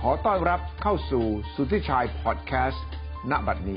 ขอต้อนรับเข้าสู่สุทธิชัยพอดแคสต์ณบัดนี้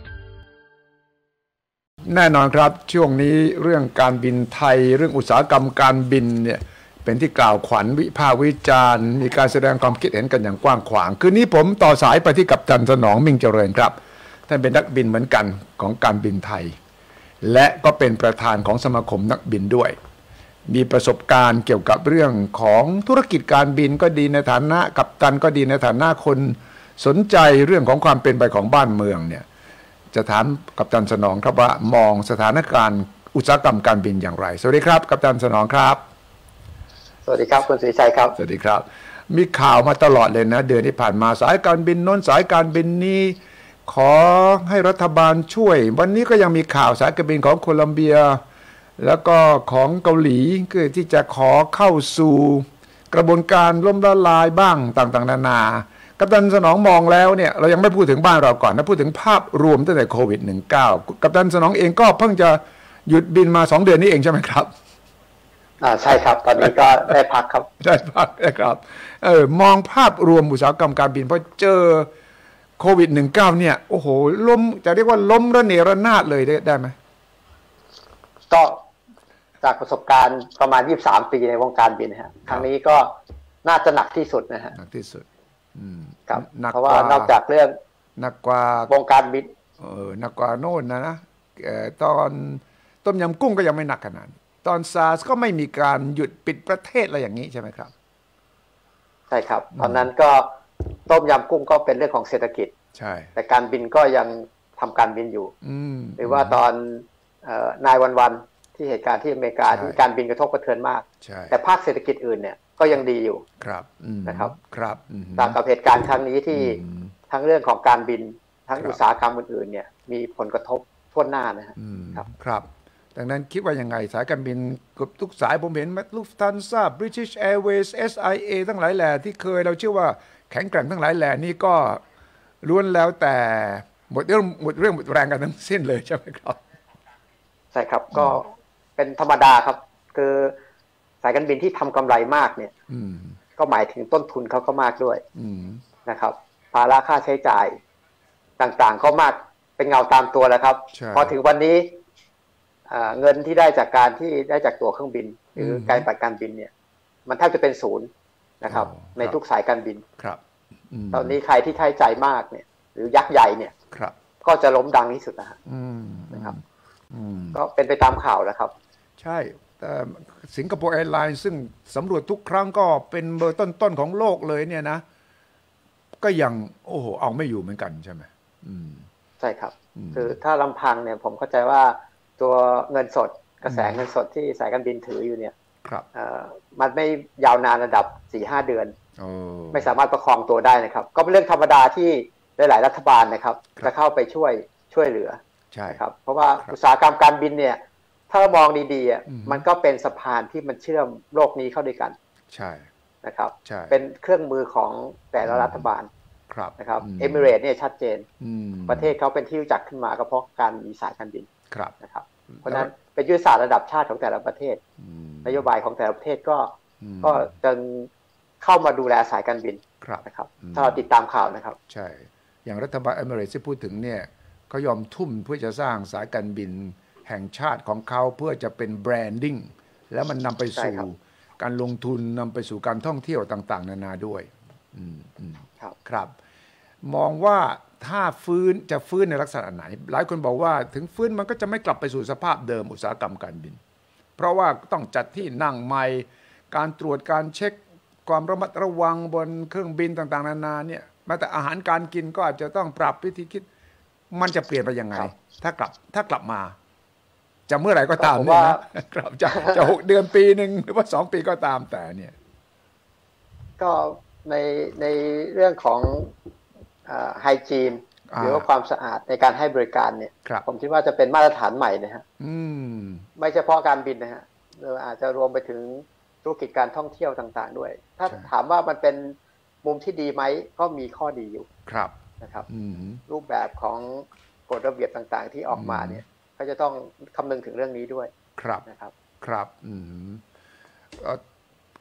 แน่นอนครับช่วงนี้เรื่องการบินไทยเรื่องอุตสาหกรรมการบินเนี่ยเป็นที่กล่าวขวัญวิพากษ์วิจารณ์มีการแสดงความคิดเห็นกันอย่างกว้างขวางคืนนี้ผมต่อสายไปที่กัปตันสนองมิ่งเจริญครับท่านเป็นนักบินเหมือนกันของการบินไทยและก็เป็นประธานของสมาคมนักบินด้วยมีประสบการณ์เกี่ยวกับเรื่องของธุรกิจการบินก็ดีในฐานะกัปตันก็ดีในฐานะคนสนใจเรื่องของความเป็นไปของบ้านเมืองเนี่ยจะถามกัปตันสนองครับว่ามองสถานการณ์อุตสาหกรรมการบินอย่างไรสวัสดีครับกัปตันสนองครับสวัสดีครับคุณศรีชัยครับสวัสดีครับมีข่าวมาตลอดเลยนะเดือนที่ผ่านมาสายการบินโน้นสายการบินนี้ขอให้รัฐบาลช่วยวันนี้ก็ยังมีข่าวสายการบินของโคลัมเบียแล้วก็ของเกาหลีก็ที่จะขอเข้าสู่กระบวนการล้มละลายบ้างต่างๆนานากัปตันสนองมองแล้วเนี่ยเรายังไม่พูดถึงบ้านเราก่อนนะพูดถึงภาพรวมตั้งแต่โควิด-19 กัปตันสนองเองก็เพิ่งจะหยุดบินมา2 เดือนนี้เองใช่ไหมครับใช่ครับตอนนี้ก็ได้พักครับได้พักนะครับมองภาพรวมอุตสาหกรรมการบินพอเจอโควิด-19 เนี่ยโอ้โหล้มจะเรียกว่าล้มระเนระนาดเลยได้ไหมก็จากประสบการณ์ประมาณ23 ปีในวงการบินนะฮะครั้งนี้ก็น่าจะหนักที่สุดนะฮะหนักที่สุดครับเพราะว่านอกจากเรื่องหนักกว่าวงการบินหนักกว่าโน่นนะตอนต้มยำกุ้งก็ยังไม่หนักขนาดตอนซาร์สก็ไม่มีการหยุดปิดประเทศอะไรอย่างนี้ใช่ไหมครับใช่ครับตอนนั้นก็ต้มยำกุ้งก็เป็นเรื่องของเศรษฐกิจใช่แต่การบินก็ยังทำการบินอยู่หรือว่าตอนนายวันที่เหตุการณ์ที่อเมริกาที่การบินกระทบกระเทือนมากแต่ภาคเศรษฐกิจอื่นเนี่ยก็ยังดีอยู่ครับนะครับครับต่างกับเหตุการณ์ครั้งนี้ที่ทั้งเรื่องของการบินทั้งอุตสาหกรรมอื่นๆเนี่ยมีผลกระทบทั่วหน้านะครับครับดังนั้นคิดว่ายังไงสายการบินเกือบทุกสายผมเห็นลูฟทันซ่า British Airways SIA ทั้งหลายแหล่ที่เคยเราเชื่อว่าแข็งแกร่งทั้งหลายแหล่นี่ก็ล้วนแล้วแต่หมดเรื่องหมดแรงกันทั้งสิ้นเลยใช่ไหมครับใช่ครับก็เป็นธรรมดาครับคือสายการบินที่ทำกำไรมากเนี่ยก็หมายถึงต้นทุนเขาก็มากด้วยนะครับภาระค่าใช้จ่ายต่างๆก็มากเป็นเงาตามตัวแล้วครับพอถึงวันนี้เงินที่ได้จากการที่ได้จากตั๋วเครื่องบินหรือการบัตรการบินเนี่ยมันแทบจะเป็นศูนย์นะครับในทุกสายการบินครับตอนนี้ใครที่ใช้จ่ายมากเนี่ยหรือยักษ์ใหญ่เนี่ยก็จะล้มดังที่สุดนะครับก็เป็นไปตามข่าวแล้วครับใช่แต่สิงคโปร์แอร์ไลน์ซึ่งสำรวจทุกครั้งก็เป็นเบอร์ต้นๆของโลกเลยเนี่ยนะก็ยังโอ้โหเอาไม่อยู่เหมือนกันใช่ไหมใช่ครับคือถ้าลำพังเนี่ยผมเข้าใจว่าตัวเงินสดกระแสเงินสดที่สายการบินถืออยู่เนี่ยมันไม่ยาวนานระดับ 4-5 เดือนไม่สามารถประคองตัวได้นะครับก็เป็นเรื่องธรรมดาที่หลายๆรัฐบาลนะครับจะเข้าไปช่วยเหลือใช่ครับเพราะว่าอุตสาหกรรมการบินเนี่ยถ้าเรามองดีๆมันก็เป็นสะพานที่มันเชื่อมโลกนี้เข้าด้วยกันใช่นะครับเป็นเครื่องมือของแต่ละรัฐบาลนะครับเอมิเรตส์เนี่ยชัดเจนประเทศเขาเป็นที่รู้จักขึ้นมาก็เพราะการมีสายการบินนะครับเพราะนั้นเป็นยุทธศาสตร์ระดับชาติของแต่ละประเทศนโยบายของแต่ละประเทศก็จะเข้ามาดูแลสายการบินนะครับถ้าเราติดตามข่าวนะครับใช่อย่างรัฐบาลเอมิเรตส์ที่พูดถึงเนี่ยเขายอมทุ่มเพื่อจะสร้างสายการบินแห่งชาติของเขาเพื่อจะเป็นแบรนดิ้งแล้วมันนำไปสู่การลงทุนนำไปสู่การท่องเที่ยวต่างๆนานาด้วยครับมองว่าถ้าจะฟื้นในลักษณะไหนหลายคนบอกว่าถึงฟื้นมันก็จะไม่กลับไปสู่สภาพเดิมอุตสาหกรรมการบินเพราะว่าต้องจัดที่นั่งใหม่การตรวจการเช็คความระมัดระวังบนเครื่องบินต่างๆนานาเนี่ยแม้แต่อาหารการกินก็อาจจะต้องปรับวิธีคิดมันจะเปลี่ยนไปยังไงถ้ากลับมาจะเมื่อไหร่ก็ตามเนี่ยนะครับจะ6 เดือนปีนึงหรือว่า2 ปีก็ตามแต่เนี่ยก็ในเรื่องของไฮจีนหรือว่าความสะอาดในการให้บริการเนี่ยผมคิดว่าจะเป็นมาตรฐานใหม่นะฮะไม่เฉพาะการบินนะฮะอาจจะรวมไปถึงธุรกิจการท่องเที่ยวต่างๆด้วยถ้าถามว่ามันเป็นมุมที่ดีไหมก็มีข้อดีอยู่นะครับรูปแบบของกฎระเบียบต่างๆที่ออกมาเนี่ยก็จะต้องคำนึงถึงเรื่องนี้ด้วยนะครับ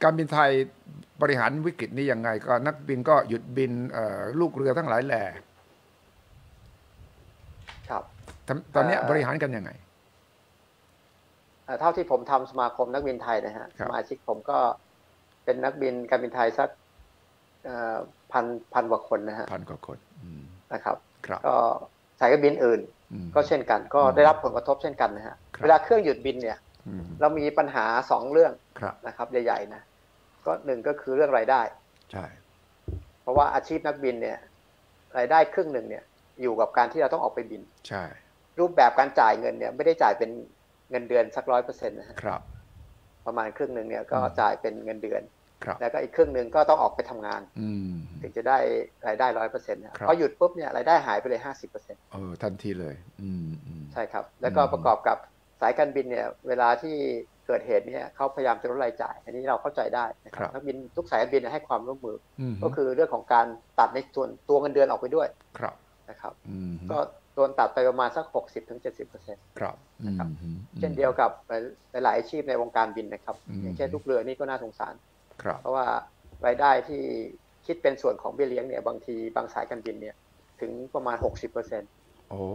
การบินไทยบริหารวิกฤตนี้ยังไงก็นักบินก็หยุดบินลูกเรือทั้งหลายแหล่ครับตอนนี้บริหารกันยังไงเท่าที่ผมทำสมาคมนักบินไทยนะฮะสมาชิกผมก็เป็นนักบินการบินไทยสักพันกว่าคนนะฮะพันกว่าคนนะครับก็สายการบินอื่นก็เช่นกันก็ได้รับผลกระทบเช่นกันนะฮะเวลาเครื่องหยุดบินเนี่ยเรามีปัญหา2เรื่องนะครับใหญ่ๆนะก็หนึ่งก็คือเรื่องรายได้ใช่เพราะว่าอาชีพนักบินเนี่ยรายได้ครึ่งหนึ่งเนี่ยอยู่กับการที่เราต้องออกไปบินใช่รูปแบบการจ่ายเงินเนี่ยไม่ได้จ่ายเป็นเงินเดือนสัก100% นะครับประมาณครึ่งหนึ่งเนี่ยก็จ่ายเป็นเงินเดือนแล้วก็อีกครึ่งหนึ่งก็ต้องออกไปทำงานถึงจะได้รายได้100%พอหยุดปุ๊บเนี่ยรายได้หายไปเลย50% ทันทีเลยใช่ครับแล้วก็ประกอบกับสายการบินเนี่ยเวลาที่เกิดเหตุเนี่ยเขาพยายามจะลดรายจ่ายอันนี้เราเข้าใจได้นะครับนักบินทุกสายการบินให้ความร่วมมือก็คือเรื่องของการตัดในส่วนตัวเงินเดือนออกไปด้วยนะครับก็โดนตัดไปประมาณสัก60-70% ครับนะครับเช่นเดียวกับหลายอาชีพในวงการบินนะครับอย่างเช่นลูกเรือนี่ก็น่าสงสารเพราะว่ารายได้ที่คิดเป็นส่วนของเบี้ยเลี้ยงเนี่ยบางทีบางสายการบินเนี่ยถึงประมาณ60% โอ้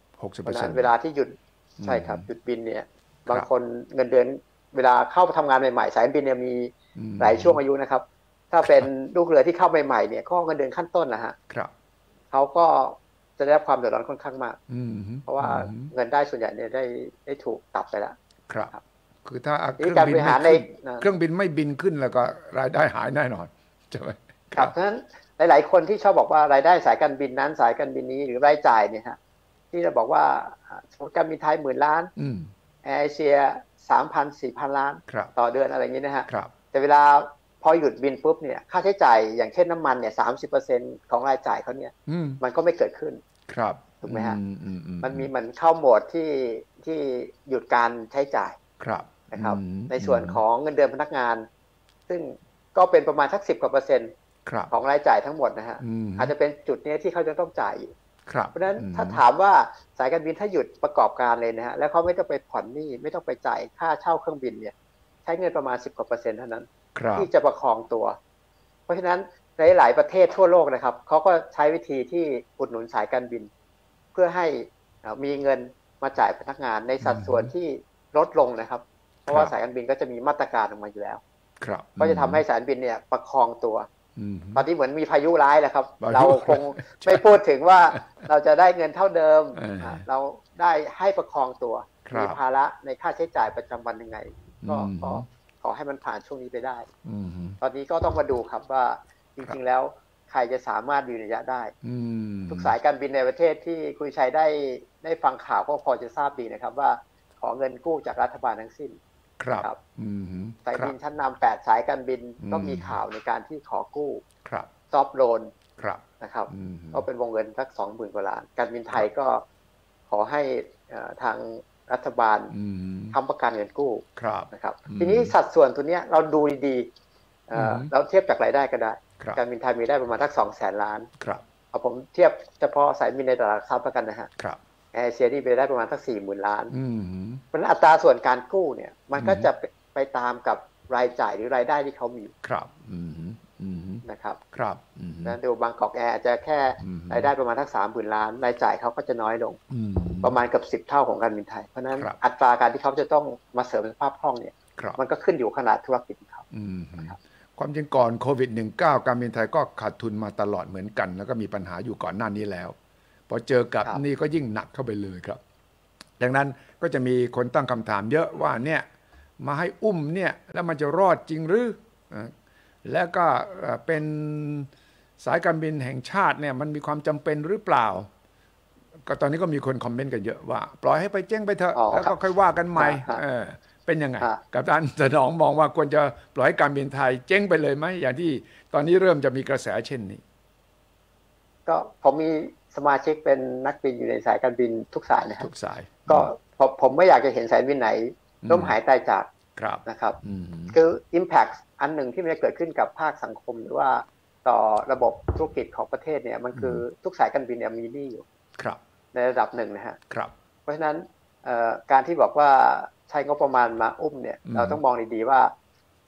60% เวลาที่หยุดใช่ครับหยุดบินเนี่ยบางคนเงินเดือนเวลาเข้าทำงานใหม่ๆสายการบินเนี่ยมีหลายช่วงอายุนะครับถ้าเป็นลูกเรือที่เข้าใหม่ๆเนี่ยก็เงินเดือนขั้นต้นนะฮะเขาก็จะได้รับความเดือดร้อนค่อนข้างมากเพราะว่าเงินได้ส่วนใหญ่เนี่ยได้ถูกตัดไปแล้วครับคือถ้าเครื่องบินไม่บินขึ้นแล้วก็รายได้หายแน่นอนใช่ไหมครับเพราะฉะนั้นหลายๆคนที่ชอบบอกว่ารายได้สายการบินนั้นสายการบินนี้หรือรายจ่ายเนี่ยฮะที่เราบอกว่าสมมติการบินไทย10,000 ล้านแอร์เอเชีย3,000-4,000 ล้านต่อเดือนอะไรอย่างนี้นะฮะแต่เวลาพอหยุดบินปุ๊บเนี่ยค่าใช้จ่ายอย่างเช่นน้ำมันเนี่ย30%ของรายจ่ายเขาเนี่ยมันก็ไม่เกิดขึ้นถูกไหมฮะมันมีมันเข้าโหมดที่หยุดการใช้จ่ายนะครับในส่วนของเงินเดือนพนักงานซึ่งก็เป็นประมาณสัก10%ของรายจ่ายทั้งหมดนะฮะอาจจะเป็นจุดนี้ที่เขาจะต้องจ่ายอยู่เพราะฉะนั้นถ้าถามว่าสายการบินถ้าหยุดประกอบการเลยนะฮะแล้วเขาไม่ต้องไปผ่อนหนี้ไม่ต้องไปจ่ายค่าเช่าเครื่องบินเนี่ยใช้เงินประมาณ10%เท่านั้นที่จะประคองตัวเพราะฉะนั้นในหลายประเทศทั่วโลกนะครับเขาก็ใช้วิธีที่อุดหนุนสายการบินเพื่อให้มีเงินมาจ่ายพนักงานในสัดส่วนที่ลดลงนะครับเพราะว่าสายการบินก็จะมีมาตรการออกมาอยู่แล้วก็จะทำให้สายการบินเนี่ยประคองตัวตอนนี้เหมือนมีพายุร้ายแหละครับเราคงไม่พูดถึงว่าเราจะได้เงินเท่าเดิมเราได้ให้ประคองตัวมีภาระในค่าใช้จ่ายประจำวันยังไงก็ขอให้มันผ่านช่วงนี้ไปได้ตอนนี้ก็ต้องมาดูครับว่าจริงๆแล้วใครจะสามารถยืนระยะได้ทุกสายการบินในประเทศที่คุยชัยได้ฟังข่าวก็พอจะทราบดีนะครับว่าขอเงินกู้จากรัฐบาลทั้งสิ้นครับสายบินชั้นนำ8สายการบินก็มีข่าวในการที่ขอกู้ซอฟท์โลนนะครับก็เป็นวงเงินสัก 20,000 กว่าล้านการบินไทยก็ขอให้ทางรัฐบาลทำประกันเงินกู้นะครับทีนี้สัดส่วนตัวนี้เราดูดีๆเราเทียบจากรายได้ก็ได้การบินไทยมีได้ประมาณสัก 200,000 ล้านเอาผมเทียบเฉพาะสายบินในตลาดหลักทรัพย์แล้วกันนะฮะแอร์เอเชียนี่ไปได้ประมาณสัก 40,000 ล้านเพราะฉะนั้นอัตราส่วนการกู้เนี่ยมันก็จะไปตามกับรายจ่ายหรือรายได้ที่เขามีนะครับแล้วดูบางกอกแอร์จะแค่รายได้ประมาณสัก 30,000 ล้านรายจ่ายเขาก็จะน้อยลงประมาณกับ10 เท่าของการบินไทยเพราะนั้นอัตราการที่เขาจะต้องมาเสริมสภาพคล่องเนี่ยมันก็ขึ้นอยู่ขนาดธุรกิจของเขาความจริงก่อนโควิด-19 การบินไทยก็ขาดทุนมาตลอดเหมือนกันแล้วก็มีปัญหาอยู่ก่อนหน้านี้แล้วพอเจอกับนี่ก็ยิ่งหนักเข้าไปเลยครับดังนั้นก็จะมีคนตั้งคำถามเยอะว่าเนี่ยมาให้อุ้มเนี่ยแล้วมันจะรอดจริงหรือแล้วก็เป็นสายการบินแห่งชาติเนี่ยมันมีความจำเป็นหรือเปล่าก็ตอนนี้ก็มีคนคอมเมนต์กันเยอะว่าปล่อยให้ไปเจ๊งไปเถอะแล้วก็ค่อยว่ากันใหม่เป็นยังไงกับท่านสนองมองว่าควรจะปล่อยให้การบินไทยเจ๊งไปเลยไหมอย่างที่ตอนนี้เริ่มจะมีกระแสเช่นนี้ก็ผมมีสมาชิกเป็นนักบินอยู่ในสายการบินทุกสายนะครับทุกสายก็ผมไม่อยากจะเห็นสายบินไหนล้มหายตายจากนะครับคือ impact อันหนึ่งที่มันจะเกิดขึ้นกับภาคสังคมหรือว่าต่อระบบธุรกิจของประเทศเนี่ยมันคือทุกสายการบินเนี่ยมีหนี้อยู่ในระดับหนึ่งนะฮะเพราะฉะนั้นการที่บอกว่าใช้งบประมาณมาอุ้มเนี่ยเราต้องมองดีๆว่า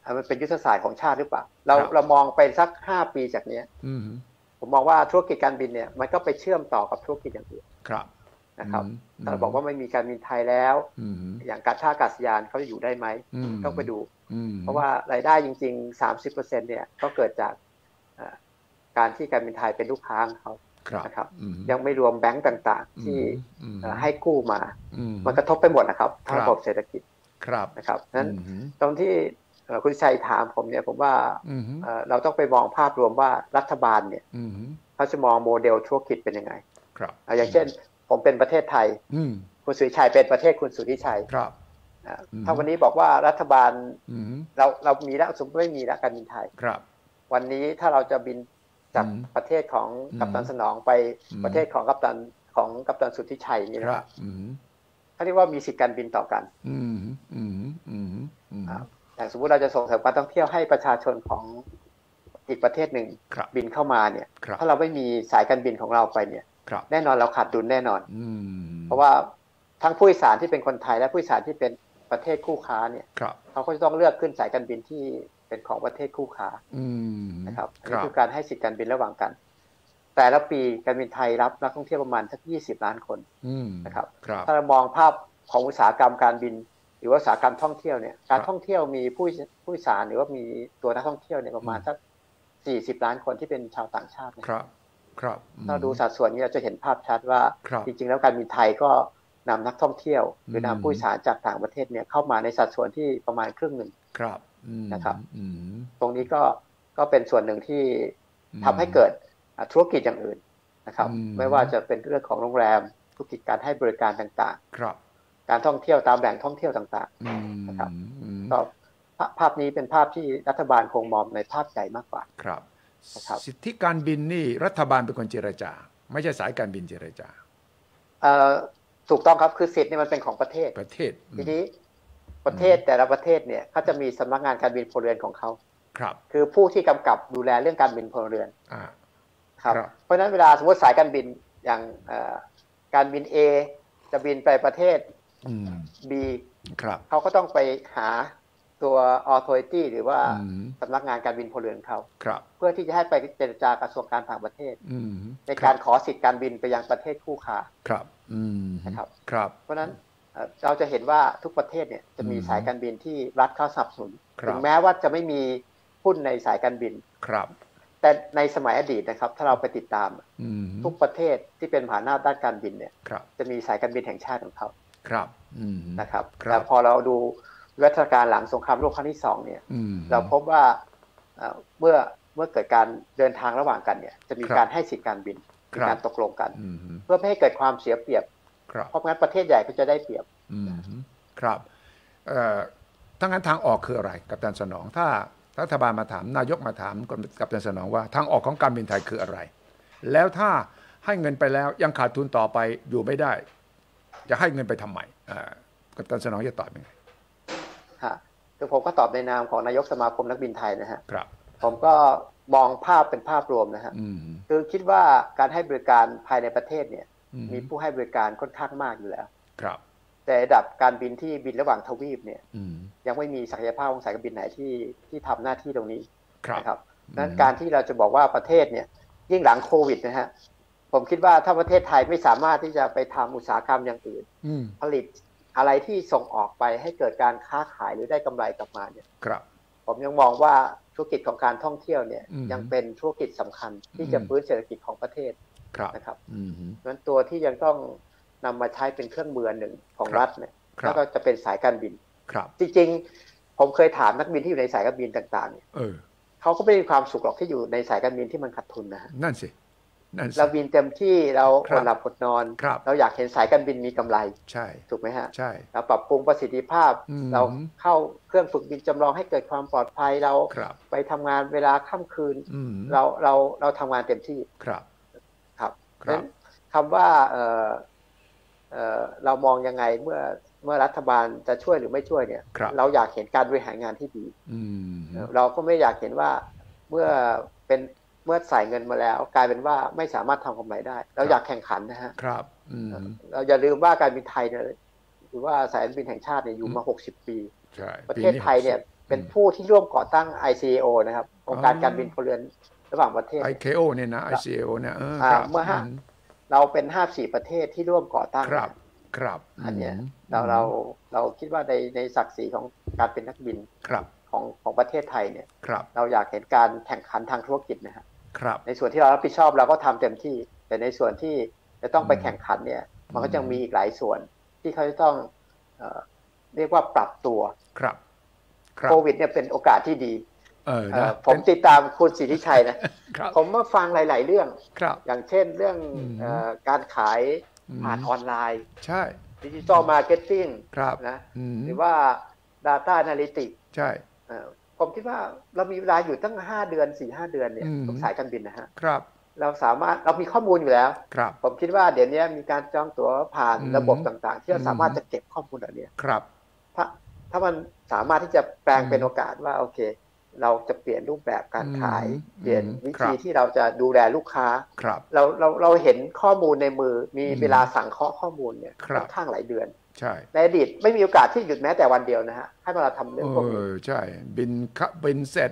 มันเป็นยุทธศาสตร์ของชาติหรือเปล่าเรามองไปสัก5 ปีจากนี้ผมมองว่าธุรกิจการบินเนี่ยมันก็ไปเชื่อมต่อกับธุรกิจอย่างอื่นนะครับถ้าบอกว่าไม่มีการบินไทยแล้วอย่างการท่าอากาศยานเขาจะอยู่ได้ไหมต้องไปดูเพราะว่ารายได้จริงๆ 30%เนี่ยก็เกิดจากการที่การบินไทยเป็นลูกค้าเขานะครับยังไม่รวมแบงก์ต่างๆที่ให้กู้มามันกระทบไปหมดนะครับทั้งระบบเศรษฐกิจนะครับนั้นตรงที่คุณชัยถามผมเนี่ยผมว่าเราต้องไปมองภาพรวมว่ารัฐบาลเนี่ยเขาจะมองโมเดลธุรกิจเป็นยังไงอย่างเช่นผมเป็นประเทศไทยคุณสุริชัยเป็นประเทศคุณสุริชัยถ้าวันนี้บอกว่ารัฐบาลเรามีแล้วสมมติไม่มีแล้วการบินไทยวันนี้ถ้าเราจะบินจากประเทศของกัปตันสนองไปประเทศของกัปตันสุทธิชัยนี่นะครับเขาเรียกว่ามีสิทธิการบินต่อกันอย่างสมมติเราจะส่งเสริมการท่องเที่ยวให้ประชาชนของอีกประเทศหนึ่งบินเข้ามาเนี่ยถ้าเราไม่มีสายการบินของเราไปเนี่ยแน่นอนเราขาดดุลแน่นอนเพราะว่าทั้งผู้โดยสารที่เป็นคนไทยและผู้โดยสารที่เป็นประเทศคู่ค้าเนี่ยเขาก็จะต้องเลือกขึ้นสายการบินที่เป็นของประเทศคู่ค้านะครับอันนี้คือการให้สิทธิการบินระหว่างกันแต่ละปีการบินไทยรับนักท่องเที่ยวประมาณสัก20 ล้านคนนะครับถ้าเรามองภาพของอุตสาหกรรมการบินหรือว่าอุตสาหกรรมท่องเที่ยวเนี่ยการท่องเที่ยวมีผู้โดยสารหรือว่ามีตัวนักท่องเที่ยวเนี่ยประมาณสัก40 ล้านคนที่เป็นชาวต่างชาตินะครับถ้าดูสัดส่วนนี้เราจะเห็นภาพชัดว่าจริงๆแล้วการบินไทยก็นำนักท่องเที่ยวหรือนำผู้โดยสารจากต่างประเทศเนี่ยเข้ามาในสัดส่วนที่ประมาณครึ่งหนึ่งนะครับตรงนี้ก็เป็นส่วนหนึ่งที่ทำให้เกิดธุรกิจอย่างอื่นนะครับไม่ว่าจะเป็นเรื่องของโรงแรมธุรกิจการให้บริการต่างๆการท่องเที่ยวตามแหล่งท่องเที่ยวต่างๆนะครับก็ภาพนี้เป็นภาพที่รัฐบาลคงมองในภาพใหญ่มากกว่าสิทธิการบินนี่รัฐบาลเป็นคนเจรจาไม่ใช่สายการบินเจรจาถูกต้องครับคือสิทธิ์นี่มันเป็นของประเทศทีนี้ประเทศแต่ละประเทศเนี่ยเขาจะมีสำนักงานการบินพลเรือนของเขาคือผู้ที่กำกับดูแลเรื่องการบินพลเรือนครับเพราะฉะนั้นเวลาสมมติสายการบินอย่างการบิน A จะบินไปประเทศ B เขาก็ต้องไปหาตัว authority หรือว่าสำนักงานการบินพลเรือนเขาเพื่อที่จะให้ไปเจรจากระทรวงการต่างประเทศในการขอสิทธิการบินไปยังประเทศคู่ค้านะครับเพราะฉะนั้นเราจะเห็นว่าทุกประเทศเนี่ยจะมีสายการบินที่รัฐเข้าสนับสนุนถึงแม้ว่าจะไม่มีหุ้นในสายการบินแต่ในสมัยอดีตนะครับถ้าเราไปติดตามทุกประเทศที่เป็นมหาอำนาจด้านการบินเนี่ยจะมีสายการบินแห่งชาติของเขานะครับแต่พอเราดูรัฐการหลังสงครามโลกครั้งที่2เนี่ยเราพบว่าเมื่อเกิดการเดินทางระหว่างกันเนี่ยจะมีการให้สิทธิการบินมีการตกลงกันเพื่อไม่ให้เกิดความเสียเปรียบเพราะงั้นประเทศใหญ่ก็จะได้เปรียบครับถ้างั้นทางออกคืออะไรกัปตันสนองถ้ารัฐบาลมาถามนายกมาถามกัปตันสนองว่าทางออกของการบินไทยคืออะไรแล้วถ้าให้เงินไปแล้วยังขาดทุนต่อไปอยู่ไม่ได้จะให้เงินไปทำไมกัปตันสนองจะตอบยังไงคือผมก็ตอบในนามของนายกสมาคมนักบินไทยนะฮะผมก็มองภาพเป็นภาพรวมนะฮะคือคิดว่าการให้บริการภายในประเทศเนี่ยมีผู้ให้บริการค่อนข้างมากอยู่แล้วแต่ระดับการบินที่บินระหว่างทวีปเนี่ยยังไม่มีศักยภาพของสายการบินไหนที่ทำหน้าที่ตรงนี้นะครับนั้นการที่เราจะบอกว่าประเทศเนี่ยยิ่งหลังโควิดนะฮะผมคิดว่าถ้าประเทศไทยไม่สามารถที่จะไปทำอุตสาหกรรมอย่างอื่นผลิตอะไรที่ส่งออกไปให้เกิดการค้าขายหรือได้กำไรกลับมาเนี่ยผมยังมองว่าธุรกิจของการท่องเที่ยวเนี่ยยังเป็นธุรกิจสำคัญที่จะฟื้นเศรษฐกิจของประเทศนะครับนั้นตัวที่ยังต้องนำมาใช้เป็นเครื่องมือหนึ่งของรัฐเนี่ยแล้วก็จะเป็นสายการบินจริงๆผมเคยถามนักบินที่อยู่ในสายการบินต่างๆเนี่ยเขาก็ไม่มีความสุขหรอกที่อยู่ในสายการบินที่มันขาดทุนนะนั่นสิเราบินเต็มที่เราอดหลับอดนอนเราอยากเห็นสายการบินมีกำไรใช่ถูกไหมฮะใช่เราปรับปรุงประสิทธิภาพเราเข้าเครื่องฝึกบินจำลองให้เกิดความปลอดภัยเราไปทำงานเวลาค่ำคืนเราทำงานเต็มที่ครับนั้นคำว่าเรามองยังไงเมื่อรัฐบาลจะช่วยหรือไม่ช่วยเนี่ยเราอยากเห็นการบริหารงานที่ดีเราก็ไม่อยากเห็นว่าเมื่อใส่เงินมาแล้วกลายเป็นว่าไม่สามารถทำกำไรได้เราอยากแข่งขันนะฮะเราอย่าลืมว่าการบินไทยเนี่ยหรือว่าสายการบินแห่งชาติเนี่ยอยู่มา60 ปีประเทศไทยเนี่ยเป็นผู้ที่ร่วมก่อตั้ง ICAO นะครับองค์การการบินพลเรือนระหว่างประเทศ ICAO เนี่ยนะ ICAO เนี่ยเมื่อเราเป็น54ประเทศที่ร่วมก่อตั้งครับอันนี้เราคิดว่าในศักดิ์ศรีของการเป็นนักบินของประเทศไทยเนี่ยเราอยากเห็นการแข่งขันทางธุรกิจนะฮะในส่วนที่เรารับผิดชอบเราก็ทำเต็มที่แต่ในส่วนที่จะต้องไปแข่งขันเนี่ยมันก็ยังมีอีกหลายส่วนที่เขาจะต้องเรียกว่าปรับตัวโควิดเนี่ยเป็นโอกาสที่ดีผมติดตามคุณสิทธิชัยนะผมมาฟังหลายๆเรื่องอย่างเช่นเรื่องการขายผ่านออนไลน์ใช่ดิจิตอลมาร์เก็ตติ้งนะหรือว่า Data Analytics ใช่ผมคิดว่าเรามีเวลาอยู่ตั้ง5 เดือน 4-5 เดือนเนี่ยทุกสายการบินนะฮะเรามีข้อมูลอยู่แล้วผมคิดว่าเดี๋ยวนี้มีการจองตั๋วผ่านระบบต่างๆที่เราสามารถจะเก็บข้อมูลเหล่านี้ถ้ามันสามารถที่จะแปลงเป็นโอกาสว่าโอเคเราจะเปลี่ยนรูปแบบการขายเปลี่ยนวิธีที่เราจะดูแลลูกค้าเราเห็นข้อมูลในมือมีเวลาสั่งเคาะข้อมูลเนี่ยค่อนข้างหลายเดือนในอดีตไม่มีโอกาสที่หยุดแม้แต่วันเดียวนะฮะให้เราทำเรื่องพวกนี้ใช่บินเสร็จ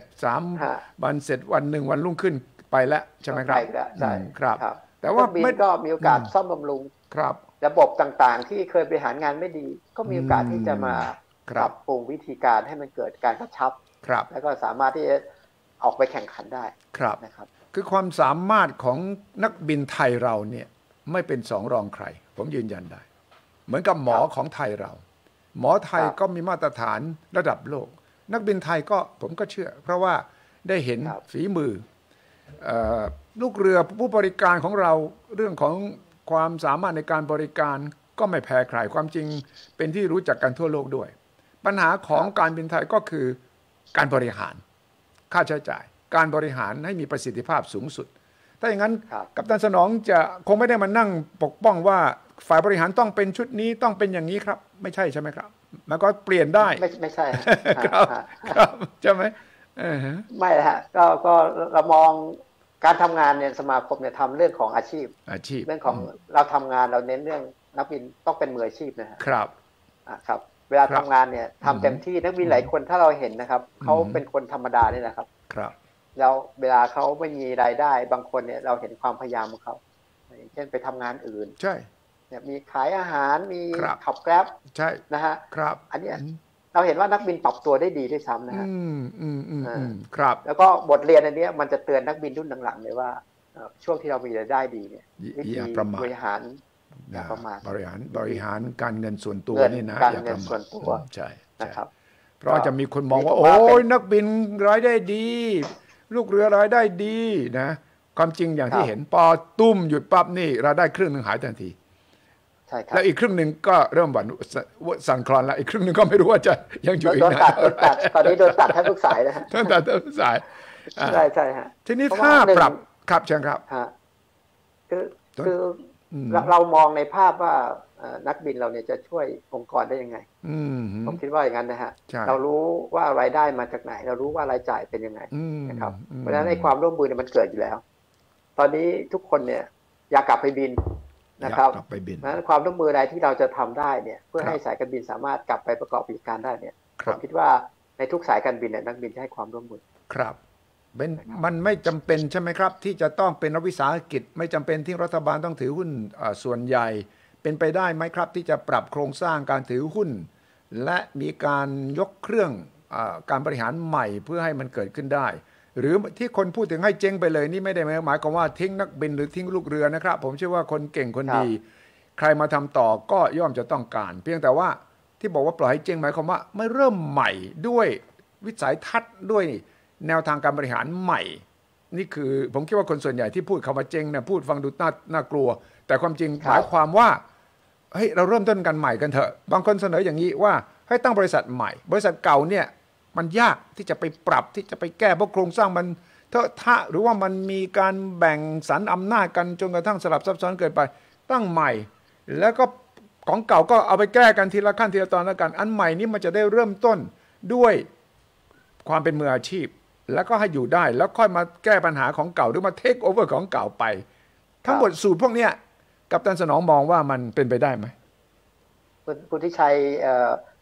3 วันเสร็จวันหนึ่งวันรุ่งขึ้นไปแล้วใช่ไหมครับใช่ครับแต่ว่าบินก็มีโอกาสซ่อมบำรุงระบบต่างๆที่เคยบริหารงานไม่ดีก็มีโอกาสที่จะมาปรับปรุงวิธีการให้มันเกิดการกระชับแล้วก็สามารถที่จะออกไปแข่งขันได้นะครับคือความสามารถของนักบินไทยเราเนี่ยไม่เป็นสองรองใครผมยืนยันได้เหมือนกับหมอของไทยเราหมอไทยก็มีมาตรฐานระดับโลกนักบินไทยก็ผมก็เชื่อเพราะว่าได้เห็นฝีมือลูกเรือผู้บริการของเราเรื่องของความสามารถในการบริการก็ไม่แพ้ใครความจริงเป็นที่รู้จักกันทั่วโลกด้วยปัญหาของการบินไทยก็คือการบริหารค่าใช้จ่ายการบริหารให้มีประสิทธิภาพสูงสุดถ้าอย่างนั้นกัปตันสนองจะคงไม่ได้มานั่งปกป้องว่าฝ่ายบริหารต้องเป็นชุดนี้ต้องเป็นอย่างนี้ครับไม่ใช่ใช่ไหมครับมันก็เปลี่ยนได้ไม่ใช่ครับใช่ไหมไม่ฮะก็เรามองการทำงานเนี่ยสมาคมเนี่ยทำเรื่องของอาชีพเรื่องของเราทำงานเราเน้นเรื่องนักบินต้องเป็นมืออาชีพนะฮะครับเวลาทำงานเนี่ยทำเต็มที่นักบินหลายคนถ้าเราเห็นนะครับเขาเป็นคนธรรมดาเนี่ยนะครับแล้วเวลาเขาไม่มีรายได้บางคนเนี่ยเราเห็นความพยายามของเขาเช่นไปทำงานอื่นใช่เนี่ยมีขายอาหารมีขับแกร็บใช่นะฮะอันนี้เราเห็นว่านักบินปรับตัวได้ดีด้วยซ้ำนะฮะครับแล้วก็บทเรียนอันนี้มันจะเตือนนักบินรุ่นหลังๆเลยว่าช่วงที่เรามีรายได้ดีเนี่ยวิธีบริหารบริหารการเงินส่วนตัวนี่นะการเงินส่วนตัวใช่นะครับเพราะจะมีคนมองว่าโอ้ยนักบินรายได้ดีลูกเรือรายได้ดีนะความจริงอย่างที่เห็นพอตุ้มหยุดปั๊บนี่รายได้ครึ่งนึงหายทันทีแล้วอีกครึ่งหนึ่งก็เริ่มสั่นคลอนแล้วอีกครึ่งหนึ่งก็ไม่รู้ว่าจะยังอยู่อีกนานตอนนี้โดนตัดแทบทุกสายนะฮะโดนตัดทุกสายใช่ฮะทีนี้ถ้าปรับครับเชิญครับคือเรามองในภาพว่านักบินเราเนี่ยจะช่วยองค์กรได้ยังไงผมคิดว่าอย่างนั้นนะฮะเรารู้ว่ารายได้มาจากไหนเรารู้ว่ารายจ่ายเป็นยังไงนะครับเพราะฉะนั้นในความร่วมมือเนี่ยมันเกิดอยู่แล้วตอนนี้ทุกคนเนี่ยอยากกลับไปบินนะครับนั้นความร่วมมือใดที่เราจะทำได้เนี่ยเพื่อให้สายการบินสามารถกลับไปประกอบกิจการได้เนี่ยผมคิดว่าในทุกสายการบินเนี่ยนักบินจะให้ความร่วมมือครับมันไม่จำเป็นใช่ไหมครับที่จะต้องเป็นรัฐวิสาหกิจไม่จำเป็นที่รัฐบาลต้องถือหุ้นส่วนใหญ่เป็นไปได้ไหมครับที่จะปรับโครงสร้างการถือหุ้นและมีการยกเครื่องการบริหารใหม่เพื่อให้มันเกิดขึ้นได้หรือที่คนพูดถึงให้เจ๊งไปเลยนี่ไม่ได้หมายความว่าทิ้งนักบินหรือทิ้งลูกเรือนะครับผมเชื่อว่าคนเก่งคนดีใครมาทำต่อก็ย่อมจะต้องการเพียงแต่ว่าที่บอกว่าปล่อยให้เจ๊งหมายความว่าไม่เริ่มใหม่ด้วยวิสัยทัศน์ด้วยแนวทางการบริหารใหม่นี่คือผมคิดว่าคนส่วนใหญ่ที่พูดคำว่าเจ๊งเนี่ยพูดฟังดูน่ากลัวแต่ความจริงหมายความว่าเฮ้ยเราเริ่มต้นกันใหม่กันเถอะบางคนเสนออย่างนี้ว่าให้ตั้งบริษัทใหม่บริษัทเก่าเนี่ยมันยากที่จะไปปรับที่จะไปแก้เพราะโครงสร้างมันเถอะทะหรือว่ามันมีการแบ่งสรรอำนาจกันจนกระทั่งสลับซับซ้อนเกินไปตั้งใหม่แล้วก็ของเก่าก็เอาไปแก้กันทีละขั้นทีละตอนแล้วกันอันใหม่นี้มันจะได้เริ่มต้นด้วยความเป็นมืออาชีพแล้วก็ให้อยู่ได้แล้วค่อยมาแก้ปัญหาของเก่าหรือมาเทคโอเวอร์ของเก่าไปทั้งหมดสูตรพวกนี้กัปตันสนองมองว่ามันเป็นไปได้ไหมคุณที่ชัยผ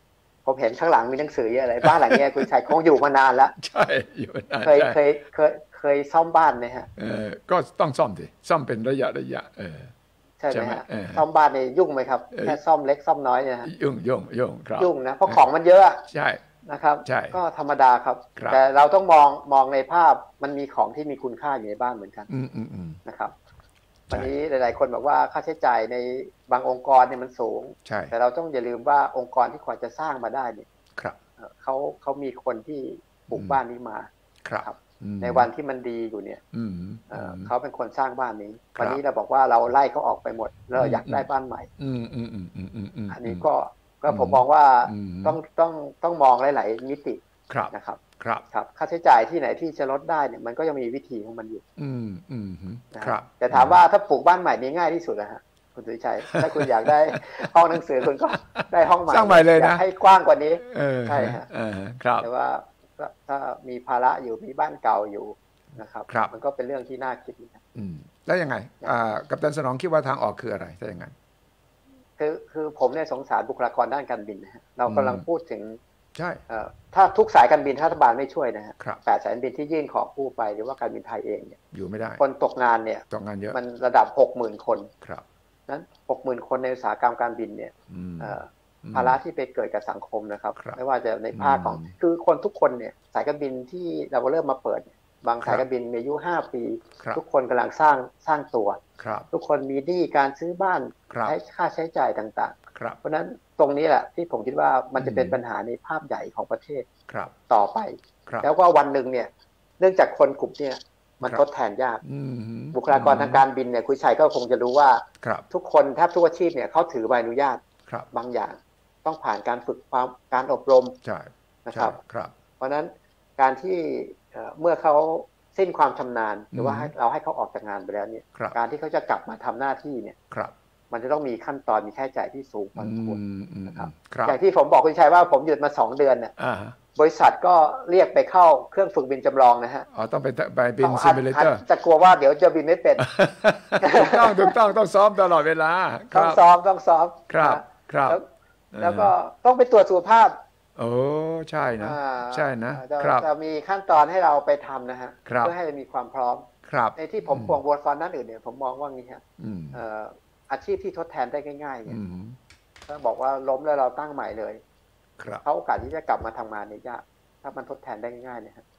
ผมเห็นข้างหลังมีหนังสือเยอะอะไรบ้านหลังนี้คุณชัยคงอยู่มานานแล้วใช่อยู่มานานเคยซ่อมบ้านไหมฮะก็ต้องซ่อมสิซ่อมเป็นระยะใช่ไหมฮะซ่อมบ้านนี่ยุ่งไหมครับแค่ซ่อมเล็กซ่อมน้อยเนี่ยฮะยุ่งครับยุ่งนะเพราะของมันเยอะใช่นะครับใช่ก็ธรรมดาครับแต่เราต้องมองในภาพมันมีของที่มีคุณค่าอยู่ในบ้านเหมือนกันนะครับวันนี้หลายๆคนบอกว่าค่าใช้จ่ายในบางองค์กรเนี่ยมันสูงแต่เราต้องอย่าลืมว่าองค์กรที่ควรจะสร้างมาได้เนี่ยเขามีคนที่ปลูกบ้านนี้มาครับในวันที่มันดีอยู่เนี่ยเขาเป็นคนสร้างบ้านนี้วันนี้เราบอกว่าเราไล่เขาออกไปหมดแล้วอยากได้บ้านใหม่อันนี้ก็ผมมองว่าต้องมองหลายๆมิตินะครับค่าใช้จ่ายที่ไหนที่จะลดได้เนี่ยมันก็ยังมีวิธีของมันอยู่นะครับแต่ถามว่าถ้าปลูกบ้านใหม่นี่ง่ายที่สุดนะฮะคุณสุชัยถ้าคุณอยากได้ห้องหนังสือคุณก็ได้ห้องใหม่สร้างใหม่เลยนะให้กว้างกว่านี้ใช่ฮะแต่ว่าถ้ามีภาระอยู่มีบ้านเก่าอยู่นะครับมันก็เป็นเรื่องที่น่าคิดนะแล้วยังไงกัปตันสนองคิดว่าทางออกคืออะไรถ้าอย่างนั้นคือผมเนี่ยสงสารบุคลากรด้านการบินนะฮะเรากำลังพูดถึงใช่ถ้าทุกสายการบินรัฐบาลไม่ช่วยนะฮะ8 สายการบินที่ยื่นขอกู้ไปหรือว่าการบินไทยเองเนี่ยอยู่ไม่ได้คนตกงานเนี่ยตกงานเยอะมันระดับ 60,000 คนนั้น 60,000 คนในอุตสาหกรรมการบินเนี่ยภาระที่ไปเกิดกับสังคมนะครับไม่ว่าจะในภาคของคือคนทุกคนเนี่ยสายการบินที่เราเริ่มมาเปิดบางสายการบินมีอายุ5 ปีทุกคนกำลังสร้างตัวทุกคนมีหนี้การซื้อบ้านใช้ค่าใช้จ่ายต่างๆเพราะนั้นตรงนี้แหละที่ผมคิดว่ามันจะเป็นปัญหาในภาพใหญ่ของประเทศต่อไปแล้วก็วันหนึ่งเนี่ยเนื่องจากคนกลุ่มเนี่ยมันทดแทนยากบุคลากรทางการบินเนี่ยคุณชัยก็คงจะรู้ว่าทุกคนแทบทุกอาชีพเนี่ยเขาถือใบอนุญาตบางอย่างต้องผ่านการฝึกการอบรมนะครับเพราะนั้นการที่เมื่อเขาสิ้นความชำนาญหรือว่าเราให้เขาออกจากงานไปแล้วเนี่ยการที่เขาจะกลับมาทำหน้าที่เนี่ยมันจะต้องมีขั้นตอนมีค่าใช้จ่ายที่สูงพอสมควรนะครับอย่างที่ผมบอกคุณชัยว่าผมหยุดมา2 เดือนเนี่ยบริษัทก็เรียกไปเข้าเครื่องฝึกบินจำลองนะฮะต้องไปบินซิมูเลเตอร์จะกลัวว่าเดี๋ยวจะบินไม่เป็นถูกต้องซ้อมตลอดเวลาต้องซ้อมครับแล้วก็ต้องไปตรวจสุขภาพโอ้ใช่นะจะมีขั้นตอนให้เราไปทำนะฮะเพื่อให้มีความพร้อมในที่ผมห่วงบทฟันนั้นอื่นเนี่ยผมมองว่างี้ฮะอาชีพที่ทดแทนได้ง่ายๆเนี่ยถ้าบอกว่าล้มแล้วเราตั้งใหม่เลยเขาโอกาสที่จะกลับมาทำงานเนี่ยยากถ้ามันทดแทนได้ง่ายๆเนี่ยครับ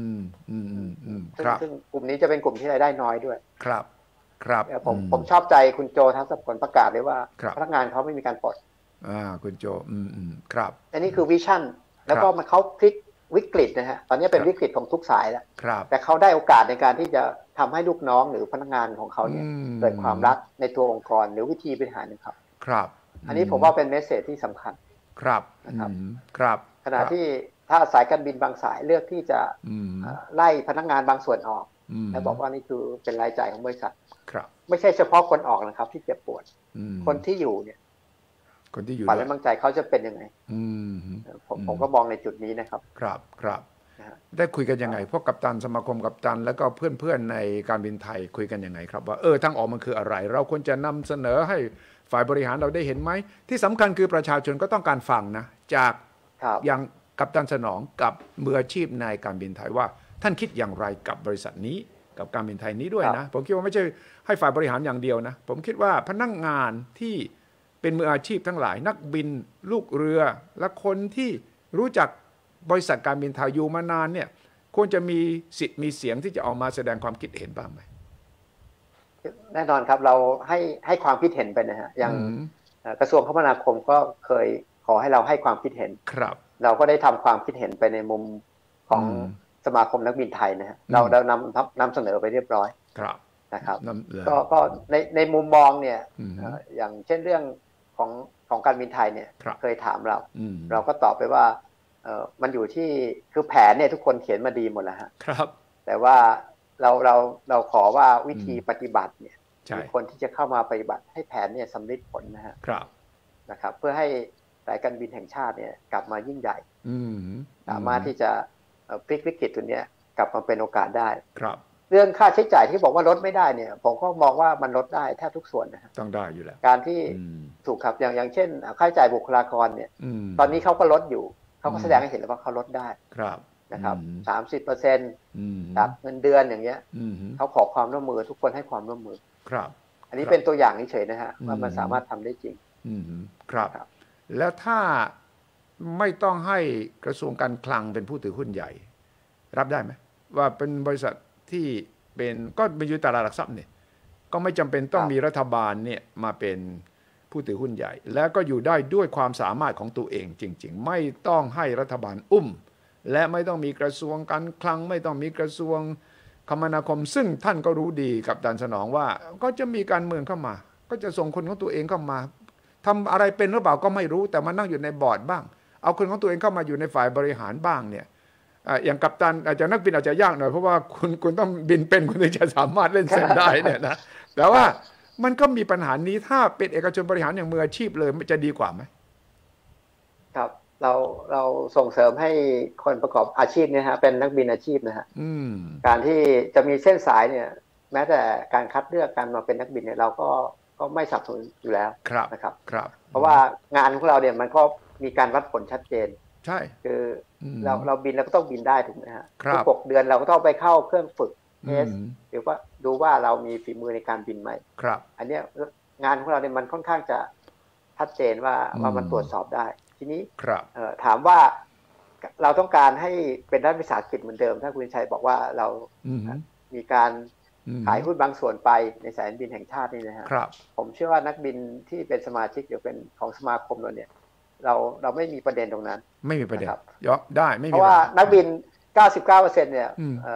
ซึ่งกลุ่มนี้จะเป็นกลุ่มที่รายได้น้อยด้วยครับผมชอบใจคุณโจทัศพลประกาศเลยว่าพนักงานเขาไม่มีการปลดคุณโจครับอันนี้คือวิชั่นแล้วก็มันเขาพลิกวิกฤตนะฮะตอนนี้เป็นวิกฤตของทุกสายแล้วแต่เขาได้โอกาสในการที่จะทำให้ลูกน้องหรือพนักงานของเขาเนี่ยเกิดความรักในตัวองค์กรหรือวิธีบริหารนะครับอันนี้ผมว่าเป็นเมสเสจที่สำคัญนะครับขณะที่ถ้าสายการบินบางสายเลือกที่จะไล่พนักงานบางส่วนออกแล้วบอกว่านี่คือเป็นรายจ่ายของบริษัทไม่ใช่เฉพาะคนออกนะครับที่เจ็บปวดคนที่อยู่เนี่ยฝันและมั่นใจเขาจะเป็นยังไงผมก็มองในจุดนี้นะครับครับได้คุยกันยังไงพวกกัปตันสมาคมกัปตันแล้วก็เพื่อนๆในการบินไทยคุยกันยังไงครับว่าทางออกมันคืออะไรเราควรจะนำเสนอให้ฝ่ายบริหารเราได้เห็นไหมที่สำคัญคือประชาชนก็ต้องการฟังนะจากอย่างกัปตันสนองกับมืออาชีพในการบินไทยว่าท่านคิดอย่างไรกับบริษัทนี้กับการบินไทยนี้ด้วยนะผมคิดว่าไม่ใช่ให้ฝ่ายบริหารอย่างเดียวนะผมคิดว่าพนักงานที่เป็นมืออาชีพทั้งหลายนักบินลูกเรือและคนที่รู้จักบริษัทการบินไทยอยู่มานานเนี่ยควรจะมีสิทธิ์มีเสียงที่จะออกมาแสดงความคิดเห็นบ้างไหมแน่นอนครับเราให้ความคิดเห็นไปนะฮะอย่างกระทรวงคมนาคมก็เคยขอให้เราให้ความคิดเห็นเราก็ได้ทำความคิดเห็นไปในมุมของสมาคมนักบินไทยนะฮะเรานำเสนอไปเรียบร้อยนะครับก็ในมุมมองเนี่ยอย่างเช่นเรื่องของการบินไทยเนี่ยเคยถามเราก็ตอบไปว่ามันอยู่ที่คือแผนเนี่ยทุกคนเขียนมาดีหมดแล้วฮะแต่ว่าเราขอว่าวิธีปฏิบัติเนี่ยมีคนที่จะเข้ามาปฏิบัติให้แผนเนี่ยสำเร็จผลนะฮะนะครับเพื่อให้สายการบินแห่งชาติเนี่ยกลับมายิ่งใหญ่สามารถที่จะพลิกวิกฤตตัวเนี้ยกลับมาเป็นโอกาสได้เรื่องค่าใช้จ่ายที่บอกว่าลดไม่ได้เนี่ยผมก็มองว่ามันลดได้แทบทุกส่วนนะต้องได้อยู่แล้วการที่ถูกครับอย่างเช่นค่าใช้จ่ายบุคลากรเนี่ยตอนนี้เขาก็ลดอยู่เขาก็แสดงให้เห็นแล้วว่าเขาลดได้นะครับ30%จากเงินเดือนอย่างเงี้ยเขาขอความร่วมมือทุกคนให้ความร่วมมือครับอันนี้เป็นตัวอย่างเฉยๆนะฮะว่ามันสามารถทำได้จริงครับแล้วถ้าไม่ต้องให้กระทรวงการคลังเป็นผู้ถือหุ้นใหญ่รับได้ไหมว่าเป็นบริษัทที่เป็นก็เป็นอยู่ตลาดหลักทรัพย์เนี่ยก็ไม่จำเป็นต้องมีรัฐบาลเนี่ยมาเป็นผู้ถือหุ้นใหญ่แล้วก็อยู่ได้ด้วยความสามารถของตัวเองจริงๆไม่ต้องให้รัฐบาลอุ้มและไม่ต้องมีกระทรวงการคลังไม่ต้องมีกระทรวงคมนาคมซึ่งท่านก็รู้ดีกับดันสนองว่าก็จะมีการเมืองเข้ามาก็จะส่งคนของตัวเองเข้ามาทำอะไรเป็นหรือเปล่าก็ไม่รู้แต่มานั่งอยู่ในบอร์ดบ้างเอาคนของตัวเองเข้ามาอยู่ในฝ่ายบริหารบ้างเนี่ยอย่างกัปตันอาจจะนักบินอาจจะยากหน่อยเพราะว่าคุณต้องบินเป็นคุณถึงจะสามารถเล่นเส้นได้เนี่ยนะแต่ว่ามันก็มีปัญหานี้ถ้าเป็นเอกชนบริหารอย่างมืออาชีพเลยมันจะดีกว่าไหมครับเราส่งเสริมให้คนประกอบอาชีพเนี่ยฮะเป็นนักบินอาชีพนะฮะการที่จะมีเส้นสายเนี่ยแม้แต่การคัดเลือกการมาเป็นนักบินเนี่ยเราก็ไม่สนับสนุนอยู่แล้วนะครับเพราะว่างานของเราเนี่ยมันก็มีการวัดผลชัดเจนใช่คือเราบินเราก็ต้องบินได้ถูกไหมฮะทุก6 เดือนเราก็ต้องไปเข้าเครื่องฝึกเทสหรือว่าดูว่าเรามีฝีมือในการบินไหมอันนี้งานของเราเนี่ยมันค่อนข้างจะชัดเจนว่ามันตรวจสอบได้ทีนี้ถามว่าเราต้องการให้เป็นรัฐวิสาหกิจเหมือนเดิมถ้าคุณชัยบอกว่าเรามีการขายหุ้นบางส่วนไปในสายการบินแห่งชาตินี่นะฮะผมเชื่อว่านักบินที่เป็นสมาชิกหรือเป็นของสมาคมเราเนี่ยเราไม่มีประเด็นตรงนั้นไม่มีประเด็นยกได้ไม่มีเพราะว่านักบิน 99% เนี่ย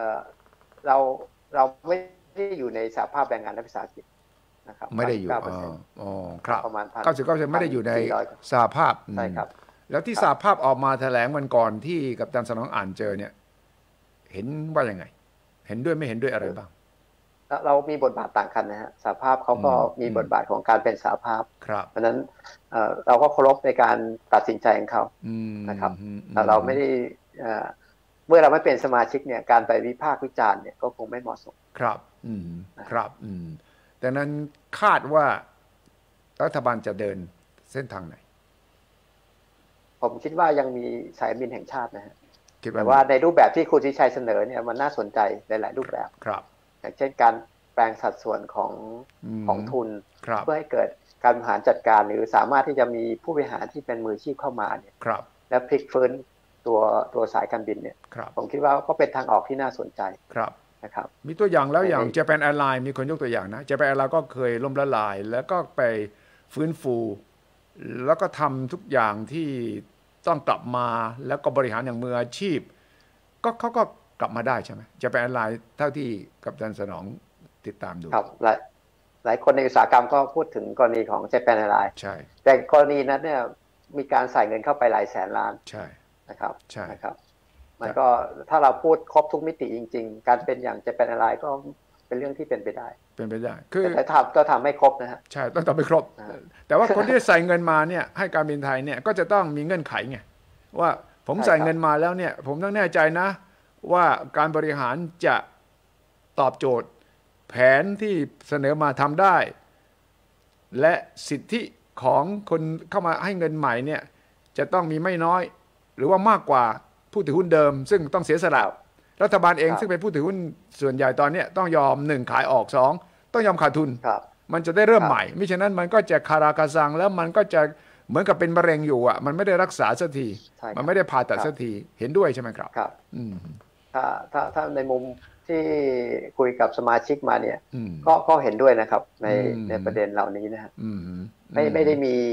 เราไม่ได้อยู่ในสหภาพแรงงานรัฐวิสาหกิจนะครับไม่ได้อยู่ครับประมาณ 99% ไม่ได้อยู่ในสหภาพใช่ครับแล้วที่สหภาพออกมาแถลงวันก่อนที่กัปตันสนองอ่านเจอเนี่ยเห็นว่ายังไงเห็นด้วยไม่เห็นด้วยอะไรบ้างเรามีบทบาทต่างกันนะฮะสหภาพเขาก็มีบทบาทของการเป็นสหภาพเพราะนั้นเราก็เคารพในการตัดสินใจของเขานะครับแต่เราไม่ได้เมื่อเราไม่เป็นสมาชิกเนี่ยการไปวิพากษ์วิจารณ์เนี่ยก็คงไม่เหมาะสมครับครับดังนั้นคาดว่ารัฐบาลจะเดินเส้นทางไหนผมคิดว่ายังมีสายบินแห่งชาตินะฮะแต่ว่าในรูปแบบที่คุณชัยเสนอเนี่ยมันน่าสนใจหลายๆรูปแบบอย่างเช่นการแปลงสัดส่วนของทุนเพื่อให้เกิดการบริหารจัดการหรือสามารถที่จะมีผู้บริหารที่เป็นมืออาชีพเข้ามาเนี่ยและพลิกฟื้นตัวสายการบินเนี่ยผมคิดว่าก็เป็นทางออกที่น่าสนใจนะครับมีตัวอย่างแล้วอย่าง Japan Airlines มีคนยกตัวอย่างนะ Japan Airlines ก็เคยล่มละลายแล้วก็ไปฟื้นฟูแล้วก็ทำทุกอย่างที่ต้องกลับมาแล้วก็บริหารอย่างมืออาชีพก็เขาก็กลับมาได้ใช่ไหมจะเป็นอะไรเท่าที่กัปตันสนองติดตามดูครับหลายคนในอุตสาหกรรมก็พูดถึงกรณีของ Japan Airlines ใช่แต่กรณีนั้นเนี่ยมีการใส่เงินเข้าไปหลายแสนล้านใช่นะครับใช่นะครับมันก็ถ้าเราพูดครบทุกมิติจริงๆการเป็นอย่าง Japan Airlines ก็เป็นเรื่องที่เป็นไปได้คือแต่ต้องทำให้ครบนะฮะใช่ต้องทำให้ครบแต่ว่าคนที่ใส่เงินมาเนี่ยให้การบินไทยเนี่ยก็จะต้องมีเงื่อนไขไงว่าผมใส่เงินมาแล้วเนี่ยผมต้องแน่ใจนะว่าการบริหารจะตอบโจทย์แผนที่เสนอมาทำได้และสิทธิของคนเข้ามาให้เงินใหม่เนี่ยจะต้องมีไม่น้อยหรือว่ามากกว่าผู้ถือหุ้นเดิมซึ่งต้องเสียสละรัฐบาลเองซึ่งเป็นผู้ถือหุ้นส่วนใหญ่ตอนนี้ต้องยอม1ขายออก2ต้องยอมขาดทุนมันจะได้เริ่มใหม่มิฉะนั้นมันก็จะคาราคาซังแล้วมันก็จะเหมือนกับเป็นมะเร็งอยู่อ่ะมันไม่ได้รักษาสักทีมันไม่ได้ผ่าตัดสักทีเห็นด้วยใช่ไหมครับครับถ้าในมุมที่คุยกับสมาชิกมาเนี่ยก็เห็นด้วยนะครับในประเด็นเหล่านี้นะฮะไม่ได้มี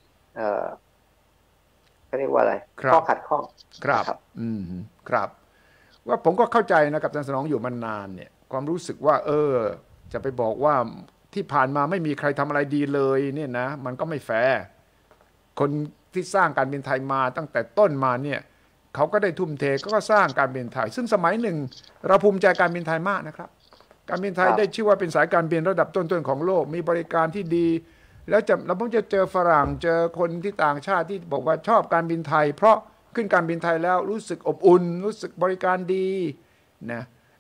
เขาเรียกว่าอะไรข้อขัดข้องครับครับว่าผมก็เข้าใจนะกับท่านสนองอยู่มานานเนี่ยความรู้สึกว่าจะไปบอกว่าที่ผ่านมาไม่มีใครทำอะไรดีเลยเนี่ยนะมันก็ไม่แฟร์คนที่สร้างการบินไทยมาตั้งแต่ต้นมาเนี่ยเขาก็ได้ทุ่มเทก็สร้างการบินไทยซึ่งสมัยหนึ่งเราภูมิใจการบินไทยมากนะครับการบินไทยได้ชื่อว่าเป็นสายการบินระดับต้นๆของโลกมีบริการที่ดีแล้วเราเพิ่งจะเจอฝรั่งเจอคนที่ต่างชาติที่บอกว่าชอบการบินไทยเพราะขึ้นการบินไทยแล้วรู้สึกอบอุ่นรู้สึกบริการดีนะ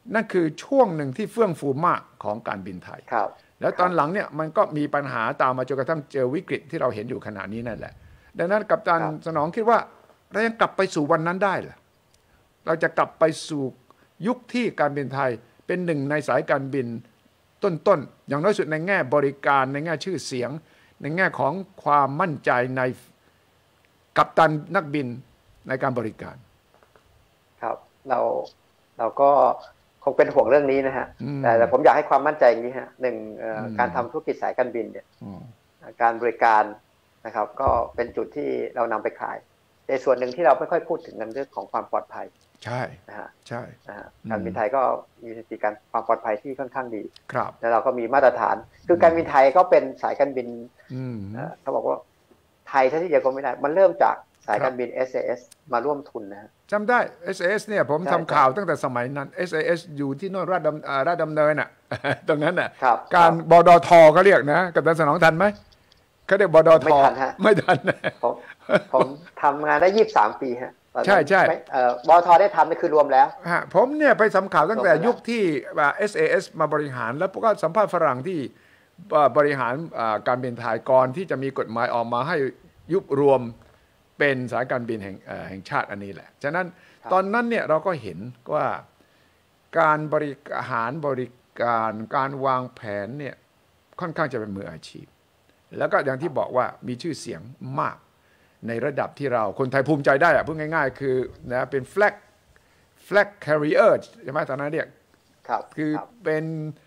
นั่นคือช่วงหนึ่งที่เฟื่องฟูมากของการบินไทยครับแล้วตอนหลังเนี่ยมันก็มีปัญหาตามมาจนกระทั่งเจอวิกฤตที่เราเห็นอยู่ขณะนี้นั่นแหละดังนั้นกัปตันสนองคิดว่าเรายังกลับไปสู่วันนั้นได้เหรอเราจะกลับไปสู่ยุคที่การบินไทยเป็นหนึ่งในสายการบินต้นๆอย่างน้อยสุดในแง่บริการในแง่ชื่อเสียงในแง่ของความมั่นใจในกัปตันนักบินในการบริการครับเราก็คงเป็นห่วงเรื่องนี้นะฮะแต่ผมอยากให้ความมั่นใจอย่างนี้ฮะหนึ่งการทำธุรกิจสายการบินเนี่ยการบริการนะครับก็เป็นจุดที่เรานำไปขายในส่วนหนึ่งที่เราไม่ค่อยพูดถึงเรื่องของความปลอดภัยใช่นะฮะใช่การบินไทยก็มีสถิติการความปลอดภัยที่ค่อนข้างดีครับแล้วเราก็มีมาตรฐานคือการบินไทยก็เป็นสายการบินเขาบอกว่าไทยถ้าที่เดียวก็ไม่ได้มันเริ่มจากสายการบิน SAS มาร่วมทุนนะจำได้ SAS เนี่ยผมทำข่าวตั้งแต่สมัยนั้น SAS อยู่ที่โน่นราชดำเนินอ่ะตรงนั้นอ่ะการบดทเขาเรียกนะกับตันสนองทันไหมเขาเรียกบดทไม่ทันผมทำงานได้23 ปีฮะใช่ใช่บดทได้ทำนี่คือรวมแล้วผมเนี่ยไปทำข่าวตั้งแต่ยุคที่ SAS มาบริหารแล้วก็สัมภาษณ์ฝรั่งที่บริหารการบินไทยก่อนที่จะมีกฎหมายออกมาให้ยุบรวมเป็นสายการบินแห่งชาติอันนี้แหละฉะนั้นตอนนั้นเนี่ยเราก็เห็นว่าการบริหารบริการการวางแผนเนี่ยค่อนข้างจะเป็นมืออาชีพแล้วก็อย่างที่บอกว่ามีชื่อเสียงมากในระดับที่เราคนไทยภูมิใจได้อะพูดง่ายๆคือนะเป็น flag carrier ใช่ไหมตอนนั้นเนี่ยคือเป็น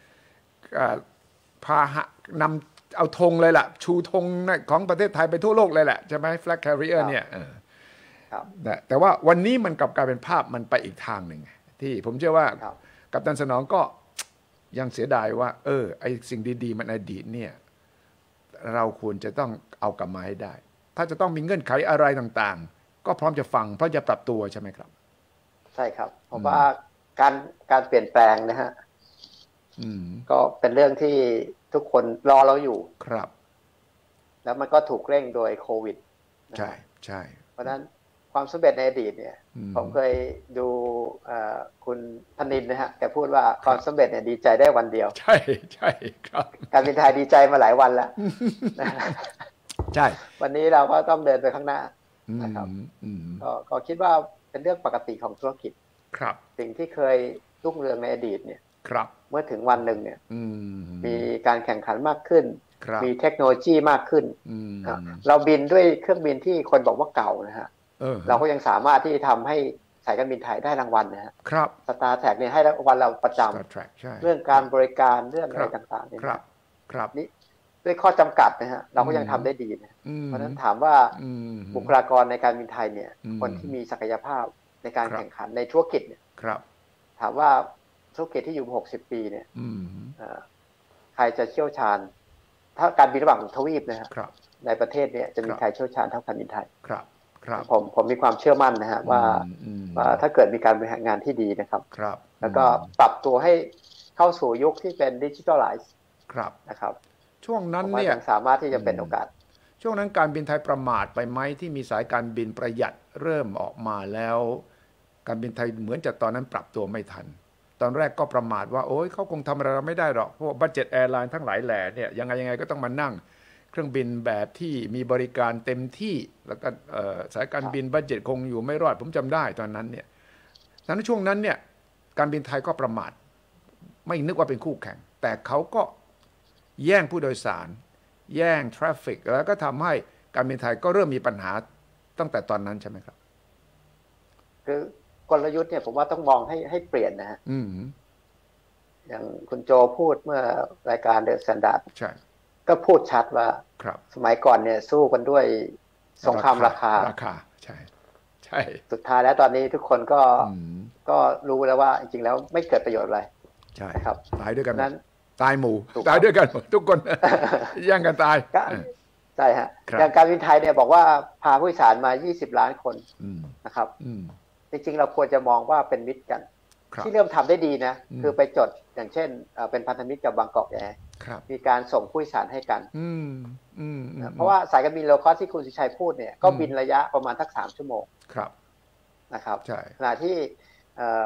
พาหะนำเอาธงเลยล่ะชูธงของประเทศไทยไปทั่วโลกเลยแหละใช่ไหม flag carrier เนี่ยแต่ว่าวันนี้มันกลับกลายเป็นภาพมันไปอีกทางหนึ่งที่ผมเชื่อว่ากัปตันสนองก็ยังเสียดายว่าไอ้สิ่งดีๆมันอดีตเนี่ยเราควรจะต้องเอากลับมาให้ได้ถ้าจะต้องมีเงื่อนไขอะไรต่างๆก็พร้อมจะฟังเพราะจะปรับตัวใช่ไหมครับใช่ครับเพราะว่าการเปลี่ยนแปลงนะฮะก็เป็นเรื่องที่ทุกคนรอเราอยู่ครับแล้วมันก็ถูกเร่งโดยโควิดใช่ใช่เพราะฉะนั้นความสำเร็จในอดีตเนี่ยผมเคยดูคุณธนินนะฮะแกพูดว่าความสำเร็จเนี่ยดีใจได้วันเดียวใช่ใช่ครับการบินไทยดีใจมาหลายวันแล้วใช่วันนี้เราก็ต้องเดินไปข้างหน้านะครับก็คิดว่าเป็นเรื่องปกติของธุรกิจครับสิ่งที่เคยรุ่งเรืองในอดีตเนี่ยครับเมื่อถึงวันหนึ่งเนี่ยมีการแข่งขันมากขึ้นมีเทคโนโลยีมากขึ้นเราบินด้วยเครื่องบินที่คนบอกว่าเก่านะฮะเราก็ยังสามารถที่จะทำให้สายการบินไทยได้รางวัลนะฮะสตาร์แท็กเนี่ยให้รางวัลเราประจำเรื่องการบริการเรื่องอะไรต่างๆเนี่ยนี่ด้วยข้อจำกัดนะฮะเราก็ยังทำได้ดีนะเพราะฉะนั้นถามว่าบุคลากรในการบินไทยเนี่ยคนที่มีศักยภาพในการแข่งขันในธุรกิจเนี่ยถามว่าธุรกิจที่อยู่60 ปีเนี่ยใครจะเชี่ยวชาญถ้าการบินระหว่างทวีปนะครับในประเทศเนี่ยจะมีใครเชี่ยวชาญเท่าการบินไทยผมมีความเชื่อมั่นนะฮะว่าถ้าเกิดมีการบริหารงานที่ดีนะครับแล้วก็ปรับตัวให้เข้าสู่ยุคที่เป็นดิจิทัลไลซ์นะครับช่วงนั้นเนี่ยสามารถที่จะเป็นโอกาสช่วงนั้นการบินไทยประมาทไปไหมที่มีสายการบินประหยัดเริ่มออกมาแล้วการบินไทยเหมือนจะตอนนั้นปรับตัวไม่ทันตอนแรกก็ประมาทว่าโอ้ยเขาคงทำอะไรเราไม่ได้หรอกเพราะบัดเจ็ตแอร์ไลน์ทั้งหลายแหล่เนี่ยยังไงก็ต้องมานั่งเครื่องบินแบบที่มีบริการเต็มที่แล้วก็สายการบินบัดเจ็ตคงอยู่ไม่รอดผมจำได้ตอนนั้นเนี่ยฉะนั้นช่วงนั้นเนี่ยการบินไทยก็ประมาทไม่นึกว่าเป็นคู่แข่งแต่เขาก็แย่งผู้โดยสารแย่งทราฟฟิกแล้วก็ทำให้การบินไทยก็เริ่มมีปัญหาตั้งแต่ตอนนั้นใช่ไหมครับคือกลยุทธ์เนี่ยผมว่าต้องมองให้เปลี่ยนนะฮะอย่างคุณโจพูดเมื่อรายการเดอะสแตนดาร์ดใช่ก็พูดชัดว่าสมัยก่อนเนี่ยสู้กันด้วยสงครามราคาใช่ใช่สุดท้ายแล้วตอนนี้ทุกคนก็รู้แล้วว่าจริงๆแล้วไม่เกิดประโยชน์อะไรใช่ครับตายด้วยกันนั้นตายหมู่ตายด้วยกันทุกคนแย่งกันตายใช่ฮะอย่างการบินไทยเนี่ยบอกว่าพาผู้โดยสารมา20 ล้านคนนะครับจริงๆเราควรจะมองว่าเป็นมิตรกันที่เริ่มทำได้ดีนะคือไปจดอย่างเช่นเป็นพันธมิตรกับบางกอกแอร์มีการส่งผู้โดยสารให้กันเพราะว่าสายการบินโลคอสที่คุณสุชัยพูดเนี่ยก็บินระยะประมาณสัก3 ชั่วโมงนะครับขณะที่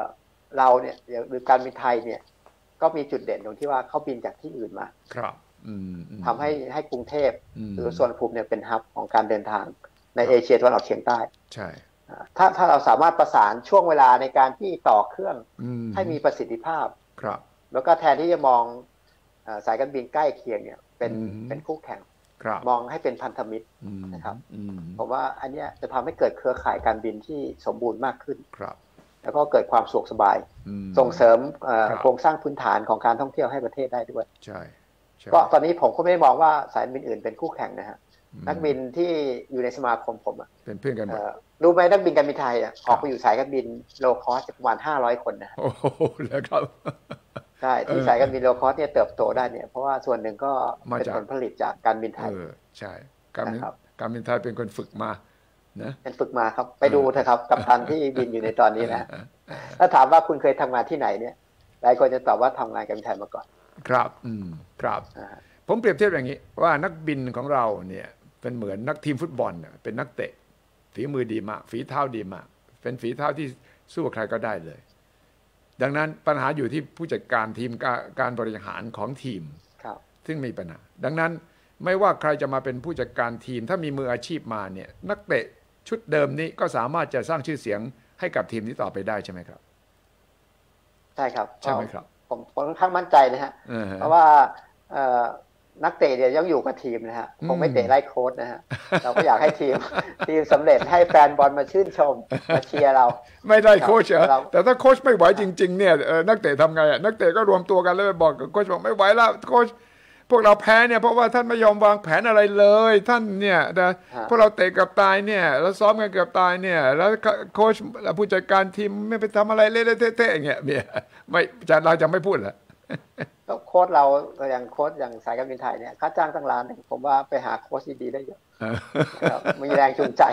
เราเนี่ยหรือการบินไทยเนี่ยก็มีจุดเด่นตรงที่ว่าเขาบินจากที่อื่นมาครับทำให้กรุงเทพหรือส่วนภูมิเนี่ยเป็นฮับของการเดินทางในเอเชียตะวันออกเฉียงใต้ใช่ถ้าเราสามารถประสานช่วงเวลาในการที่ต่อเครื่องให้มีประสิทธิภาพครับแล้วก็แทนที่จะมองสายการบินใกล้เคียงเนี่ยเป็นคู่แข่งมองให้เป็นพันธมิตรนะครับผมว่าอันนี้จะทำให้เกิดเครือข่ายการบินที่สมบูรณ์มากขึ้นแล้วก็เกิดความสะดวกสบายส่งเสริมโครงสร้างพื้นฐานของการท่องเที่ยวให้ประเทศได้ด้วยใช่ก็ตอนนี้ผมก็ไม่มองว่าสายการบินอื่นเป็นคู่แข่งนะฮะนักบินที่อยู่ในสมาคมผมเป็นเพื่อนกันรู้ไหมนักบินการบินไทยออกไปอยู่สายการบินโลคอสประมาณ500 คนนะโอ้โหแล้วครับใช่ที่สายการบินโลคอสเนี่ยเติบโตได้เนี่ยเพราะว่าส่วนหนึ่งก็เป็นผลผลิตจากการบินไทยใช่การบินไทยเป็นคนฝึกมานะเป็นฝึกมาครับไปดูเถอะครับกัปตันที่บินอยู่ในตอนนี้นะถ้าถามว่าคุณเคยทำงานที่ไหนเนี่ยหลายคนจะตอบว่าทำงานการบินไทยมาก่อนครับครับผมเปรียบเทียบอย่างนี้ว่านักบินของเราเนี่ยเป็นเหมือนนักทีมฟุตบอลเป็นนักเตะฝีมือดีมากฝีเท้าดีมากเป็นฝีเท้าที่สู้ใครก็ได้เลยดังนั้นปัญหาอยู่ที่ผู้จัดการทีมการบริหารของทีมซึ่งมีปัญหาดังนั้นไม่ว่าใครจะมาเป็นผู้จัดการทีมถ้ามีมืออาชีพมาเนี่ยนักเตะชุดเดิมนี้ก็สามารถจะสร้างชื่อเสียงให้กับทีมนี้ต่อไปได้ใช่ไหมครับใช่ครับใช่ไหมครับผมค่อนข้างมั่นใจนะฮะเพราะว่านักเตะเนี่ยยังอยู่กับทีมนะฮะคงไม่เตะไล่โค้ชนะฮะเราก็อยากให้ทีมสำเร็จให้แฟนบอลมาชื่นชมมาเชียร์เราไม่ได้โค้ชเหรอแต่ถ้าโค้ชไม่ไหวจริงๆเนี่ยนักเตะทำไงนักเตะก็รวมตัวกันแล้วไปบอกโค้ชบอกไม่ไหวแล้วโค้ชพวกเราแพ้เนี่ยเพราะว่าท่านไม่ยอมวางแผนอะไรเลยท่านเนี่ยพวกเราเตะกับตายเนี่ยแล้วซ้อมกันเกือบตายเนี่ยแล้วโค้ชผู้จัดการทีมไม่ไปทำอะไรเละๆเทะๆอย่างเงี้ยไม่เราจะไม่พูดละโค้ชเราอย่างโค้ชอย่างสายการบินไทยเนี่ยค่าจ้างตั้งล้านผมว่าไปหาโค้ชดีๆได้เยอะมีแรงจูงใจ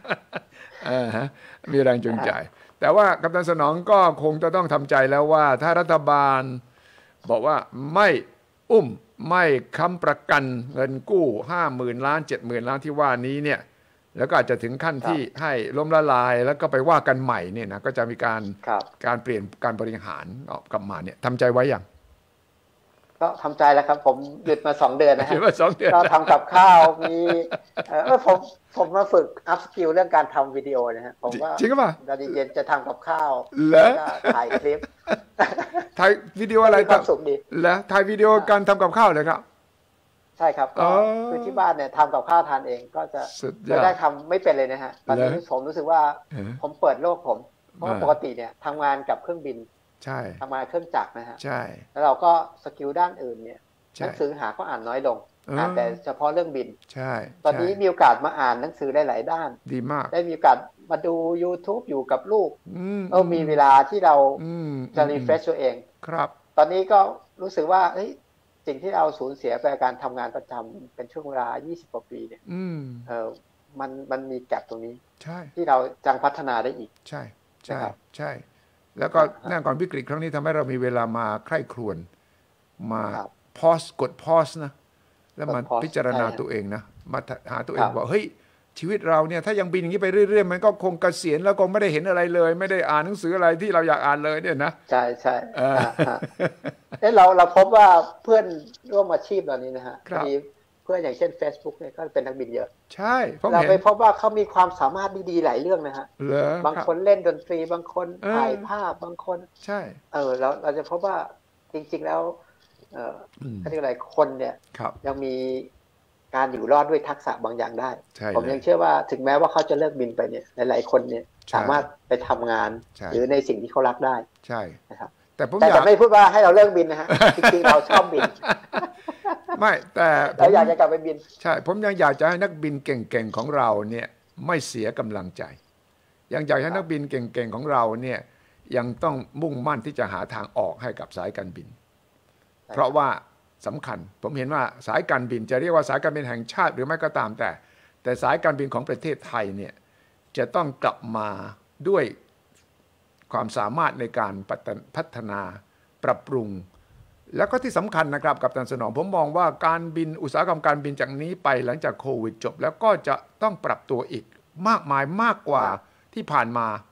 มีแรงจูงใจแต่ว่ากัปตันสนองก็คงจะต้องทำใจแล้วว่าถ้ารัฐบาลบอกว่าไม่ไม่ค้ำประกันเงินกู้ 50,000 ล้าน 70,000 ล้านที่ว่านี้เนี่ยแล้วก็อาจจะถึงขั้นที่ให้ล้มละลายแล้วก็ไปว่ากันใหม่เนี่ยนะก็จะมีการเปลี่ยนการบริหารออกกลับมาเนี่ยทำใจไว้อย่างก็ทำใจแล้วครับผมหยุดมา2 เดือนนะฮะก็ทำกับข้าวมีผมมาฝึกอัพสกิลเรื่องการทำวิดีโอนะฮะผมว่าจริงป่ะตอนเย็นจะทำกับข้าวแล้วถ่ายคลิปถ่ายวิดีโออะไรความสุขดีแล้วถ่ายวิดีโอการทำกับข้าวเลยครับใช่ครับก็คือที่บ้านเนี่ยทำกับข้าวทานเองก็จะไม่ได้ทำไม่เป็นเลยนะฮะตอนนี้ผมรู้สึกว่าผมเปิดโลกเพราะปกติเนี่ยทำงานกับเครื่องบินใช่ทำงานเครื่องจักรนะฮะใช่แล้วเราก็สกิลด้านอื่นเนี่ยหนังสือหาก็อ่านน้อยลงอ่านแต่เฉพาะเรื่องบินใช่ตอนนี้มีโอกาสมาอ่านหนังสือได้หลายด้านดีมากได้มีโอกาสมาดู YouTube อยู่กับลูกมีเวลาที่เราจะรีเฟรชตัวเองครับตอนนี้ก็รู้สึกว่าสิ่งที่เราสูญเสียไปการทำงานประจำเป็นช่วงเวลา20 กว่าปีเนี่ยมันมีแกลบตรงนี้ใช่ที่เราจังพัฒนาได้อีกใช่ใช่ใช่แล้วก็แน่นอนวิกฤตครั้งนี้ทำให้เรามีเวลามาใคร่ครวญมาพอสกดพอสนะแล้วมาพิจารณาตัวเองนะมาหาตัวเองบอกเฮ้ยชีวิตเราเนี่ยถ้ายังบินอย่างนี้ไปเรื่อยๆมันก็คงเกษียณแล้วคงไม่ได้เห็นอะไรเลยไม่ได้อ่านหนังสืออะไรที่เราอยากอ่านเลยเนี่ยนะใช่ใช่เราพบว่าเพื่อนร่วมอาชีพเหล่านี้นะฮะมีเพื่อนอย่างเช่น Facebook เนี่ยก็เป็นนักบินเยอะใช่เราไปพบว่าเขามีความสามารถดีๆหลายเรื่องนะฮะบางคนเล่นดนตรีบางคนถ่ายภาพบางคนใช่เราจะพบว่าจริงๆแล้วเรียกอะไรคนเนี่ยยังมีการอยู่รอดด้วยทักษะบางอย่างได้ผมยังเชื่อว่าถึงแม้ว่าเขาจะเลิกบินไปเนี่ยหลายๆคนเนี่ยสามารถไปทำงานหรือในสิ่งที่เขารักได้ใช่นะครับแต่ไม่พูดว่าให้เราเลิกบินนะฮะจริงๆเราชอบบินไม่แต่เราอยากจะกลับไปบินใช่ผมยังอยากจะให้นักบินเก่งๆของเราเนี่ยไม่เสียกำลังใจยังอยากให้นักบินเก่งๆของเราเนี่ยยังต้องมุ่งมั่นที่จะหาทางออกให้กับสายการบินเพราะว่าสำคัญผมเห็นว่าสายการบินจะเรียกว่าสายการบินแห่งชาติหรือไม่ก็ตามแต่สายการบินของประเทศไทยเนี่ยจะต้องกลับมาด้วยความสามารถในการพัฒนาปรับปรุงแล้วก็ที่สำคัญนะครับกัปตันสนองผมมองว่าการบินอุตสาหกรรมการบินจากนี้ไปหลังจากโควิดจบแล้วก็จะต้องปรับตัวอีกมากมายมากกว่าที่ผ่านมา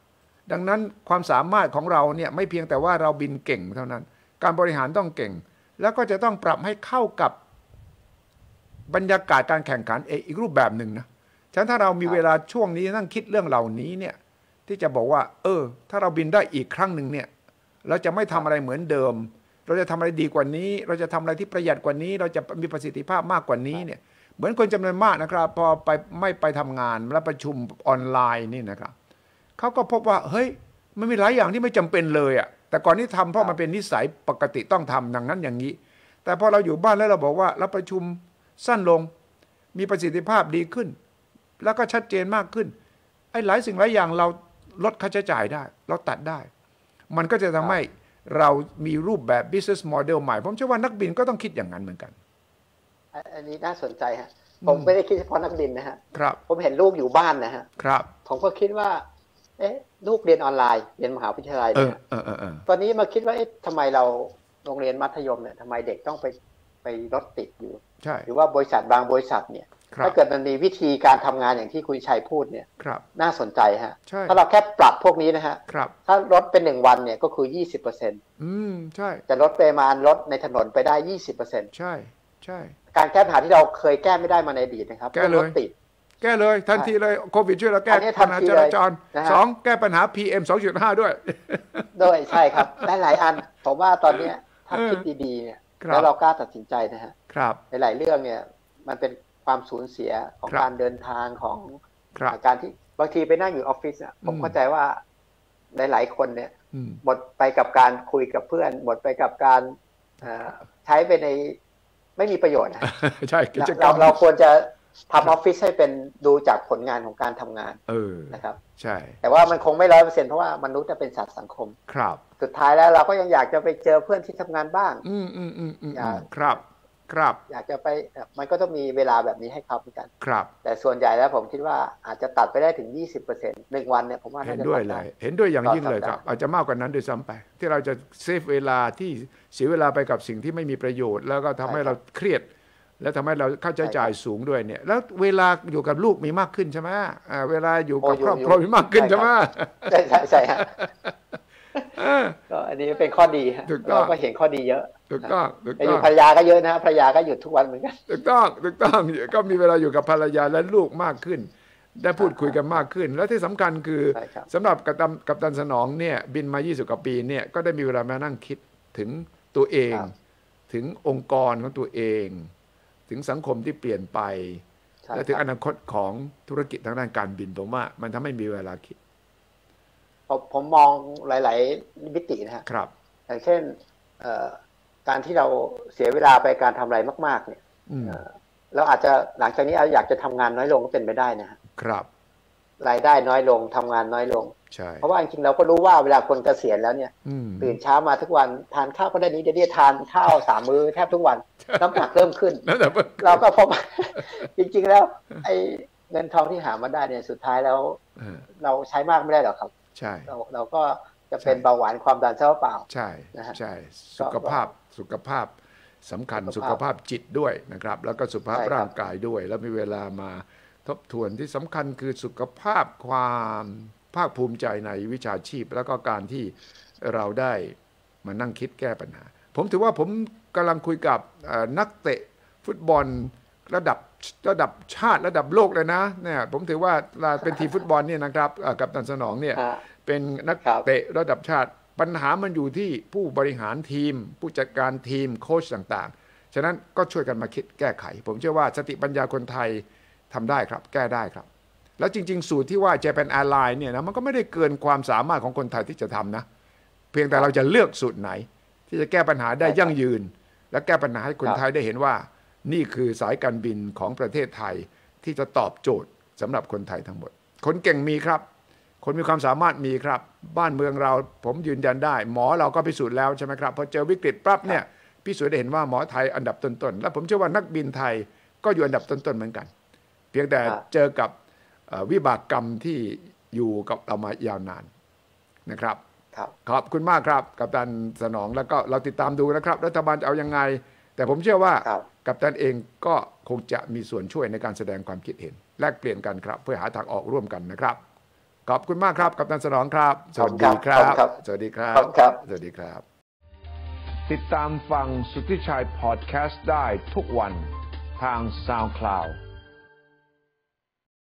ดังนั้นความสามารถของเราเนี่ยไม่เพียงแต่ว่าเราบินเก่งเท่านั้นการบริหารต้องเก่งแล้วก็จะต้องปรับให้เข้ากับบรรยากาศการแข่งขันอีกรูปแบบหนึ่งนะฉะนั้นถ้าเรามีเวลาช่วงนี้นั่งคิดเรื่องเหล่านี้เนี่ยที่จะบอกว่าถ้าเราบินได้อีกครั้งหนึ่งเนี่ยเราจะไม่ทำอะไรเหมือนเดิมเราจะทำอะไรดีกว่านี้เราจะทำอะไรที่ประหยัดกว่านี้เราจะมีประสิทธิภาพมากกว่านี้เนี่ยเหมือนคนจำนวนมากนะครับพอไม่ไปทำงานและประชุมออนไลน์นี่นะครับเขาก็พบว่าเฮ้ยมันมีหลายอย่างที่ไม่จำเป็นเลยอ่ะแต่ก่อนนี้ทำเพราะมันเป็นนิสัยปกติต้องทำดังนั้นอย่างนี้แต่พอเราอยู่บ้านแล้วเราบอกว่าเราประชุมสั้นลงมีประสิทธิภาพดีขึ้นแล้วก็ชัดเจนมากขึ้นไอ้หลายสิ่งหลายอย่างเราลดค่าใช้จ่ายได้เราตัดได้มันก็จะทำให้เรามีรูปแบบ business model ใหม่ผมเชื่อว่านักบินก็ต้องคิดอย่างนั้นเหมือนกันอันนี้น่าสนใจฮะผมไม่ได้คิดเฉพาะนักบินนะฮะครับผมเห็นลูกอยู่บ้านนะฮะครับผมก็คิดว่าลูกเรียนออนไลน์เรียนมหาวิทยาลัยเนี่ยตอนนี้มาคิดว่าทำไมเราโรงเรียนมัธยมเนี่ยทำไมเด็กต้องไปรถติดอยู่หรือว่าบริษัทบางบริษัทเนี่ยถ้าเกิดมันมีวิธีการทำงานอย่างที่คุณชัยพูดเนี่ยน่าสนใจฮะถ้าเราแค่ปรับพวกนี้นะฮะถ้าลดเป็น1 วันเนี่ยก็คือ 20% ใช่จะลดปริมาณรถในถนนไปได้ 20% ใช่ใช่การแก้ปัญหาที่เราเคยแก้ไม่ได้มาในอดีตนะครับแก้เลยติดแก้เลยทันทีเลยโควิดช่วยเราแก้ปัญหาจราจร2แก้ปัญหา PM 2.5 ด้วยใช่ครับหลายอันผมว่าตอนนี้ถ้าคิดดีๆเนี่ยแล้วเรากล้าตัดสินใจนะฮะหลายเรื่องเนี่ยมันเป็นความสูญเสียของการเดินทางของการที่บางทีไปนั่งอยู่ออฟฟิศอ่ะผมเข้าใจว่าหลายๆคนเนี่ยหมดไปกับการคุยกับเพื่อนหมดไปกับการใช้ไปในไม่มีประโยชน์ใช่เราควรจะทำออฟฟิศให้เป็นดูจากผลงานของการทำงานนะครับใช่แต่ว่ามันคงไม่100%เพราะว่ามนุษย์จะเป็นสัตว์สังคมครับสุดท้ายแล้วเราก็ยังอยากจะไปเจอเพื่อนที่ทำงานบ้างครับอยากจะไปมันก็ต้องมีเวลาแบบนี้ให้เขาเหมือนกันครับแต่ส่วนใหญ่แล้วผมคิดว่าอาจจะตัดไปได้ถึง 20% 1 วันเนี่ยผมว่าเห็นด้วยเลยเห็นด้วยอย่างยิ่งเลยครับอาจจะมากกว่านั้นด้วยซ้ำไปที่เราจะเซฟเวลาที่เสียเวลาไปกับสิ่งที่ไม่มีประโยชน์แล้วก็ทำให้เราเครียดแล้วทำให้เราค่าใช้จ่ายสูงด้วยเนี่ยแล้วเวลาอยู่กับลูกมีมากขึ้นใช่ไหมเวลาอยู่กับครอบครัวมีมากขึ้นใช่ไหมใช่ฮะก็อันนี้เป็นข้อดีฮะเราก็เห็นข้อดีเยอะถูกต้องอยู่ภรรยาก็เยอะนะภรรยาก็หยุดทุกวันเหมือนกันถูกต้องก็มีเวลาอยู่กับภรรยาและลูกมากขึ้นได้พูดคุยกันมากขึ้นแล้วที่สำคัญคือสำหรับกัปตันสนองเนี่ยบินมา20 กว่าปีเนี่ยก็ได้มีเวลามานั่งคิดถึงตัวเองถึงองค์กรของตัวเองถึงสังคมที่เปลี่ยนไปและถึงอนาคตของธุรกิจทางด้านการบินผมว่ามันทำให้มีเวลาคิดผมมองหลายๆมิตินะครับอย่างเช่นการที่เราเสียเวลาไปการทำอะไรมากๆเนี่ยเราอาจจะหลังจากนี้อยากจะทำงานน้อยลงก็เป็นไปได้นะครับรายได้น้อยลงทำงานน้อยลงเพราะว่าจริงๆเราก็รู้ว่าเวลาคนเกษียณแล้วเนี่ยตื่นเช้ามาทุกวันทานข้าวก็ได้นี้เดี๋ยวทานข้าว3 มื้อแทบทุกวันน้ำหนักเริ่มขึ้นเราก็พบจริงๆแล้วไอ้เงินทองที่หามาได้เนี่ยสุดท้ายแล้วเราใช้มากไม่ได้หรอกครับใช่เราก็จะเป็นเบาหวานความดันเท่าเปล่าใช่ใช่สุขภาพสำคัญสุขภาพจิตด้วยนะครับแล้วก็สุขภาพร่างกายด้วยแล้วมีเวลามาทบทวนที่สำคัญคือสุขภาพความภาคภูมิใจในวิชาชีพแล้วก็การที่เราได้มานั่งคิดแก้ปัญหาผมถือว่าผมกำลังคุยกับนักเตะฟุตบอลระดับชาติระดับโลกเลยนะเนี่ยผมถือว่าเป็นทีมฟุตบอลเนี่ยนะครับกัปตันสนองเนี่ยเป็นนักเตะระดับชาติปัญหามันอยู่ที่ผู้บริหารทีมผู้จัดการทีมโค้ชต่างๆฉะนั้นก็ช่วยกันมาคิดแก้ไขผมเชื่อว่าสติปัญญาคนไทยทำได้ครับแก้ได้ครับแล้วจริงๆสูตรที่ว่า Japan Airlines เนี่ยนะมันก็ไม่ได้เกินความสามารถของคนไทยที่จะทำนะเพียงแต่เราจะเลือกสูตรไหนที่จะแก้ปัญหาได้ยั่งยืนและแก้ปัญหาให้คนไทยได้เห็นว่านี่คือสายการบินของประเทศไทยที่จะตอบโจทย์สำหรับคนไทยทั้งหมดคนเก่งมีครับคนมีความสามารถมีครับบ้านเมืองเราผมยืนยันได้หมอเราก็พิสูจน์แล้วใช่ไหมครับพอเจอวิกฤตปั๊บเนี่ยพิสูจน์ได้เห็นว่าหมอไทยอันดับต้นๆและผมเชื่อว่านักบินไทยก็อยู่อันดับต้นๆเหมือนกันเพียงแต่เจอกับวิบากกรรมที่อยู่กับเรามายาวนานนะครับขอบคุณมากครับกัปตันสนองแล้วก็เราติดตามดูนะครับรัฐบาลจะเอายังไงแต่ผมเชื่อว่ากัปตันเองก็คงจะมีส่วนช่วยในการแสดงความคิดเห็นแลกเปลี่ยนกันครับเพื่อหาทางออกร่วมกันนะครับขอบคุณมากครับกัปตันสนองครับสวัสดีครับสวัสดีครับสวัสดีครับติดตามฟังสุทธิชัยพอดแคสต์ได้ทุกวันทาง SoundCloud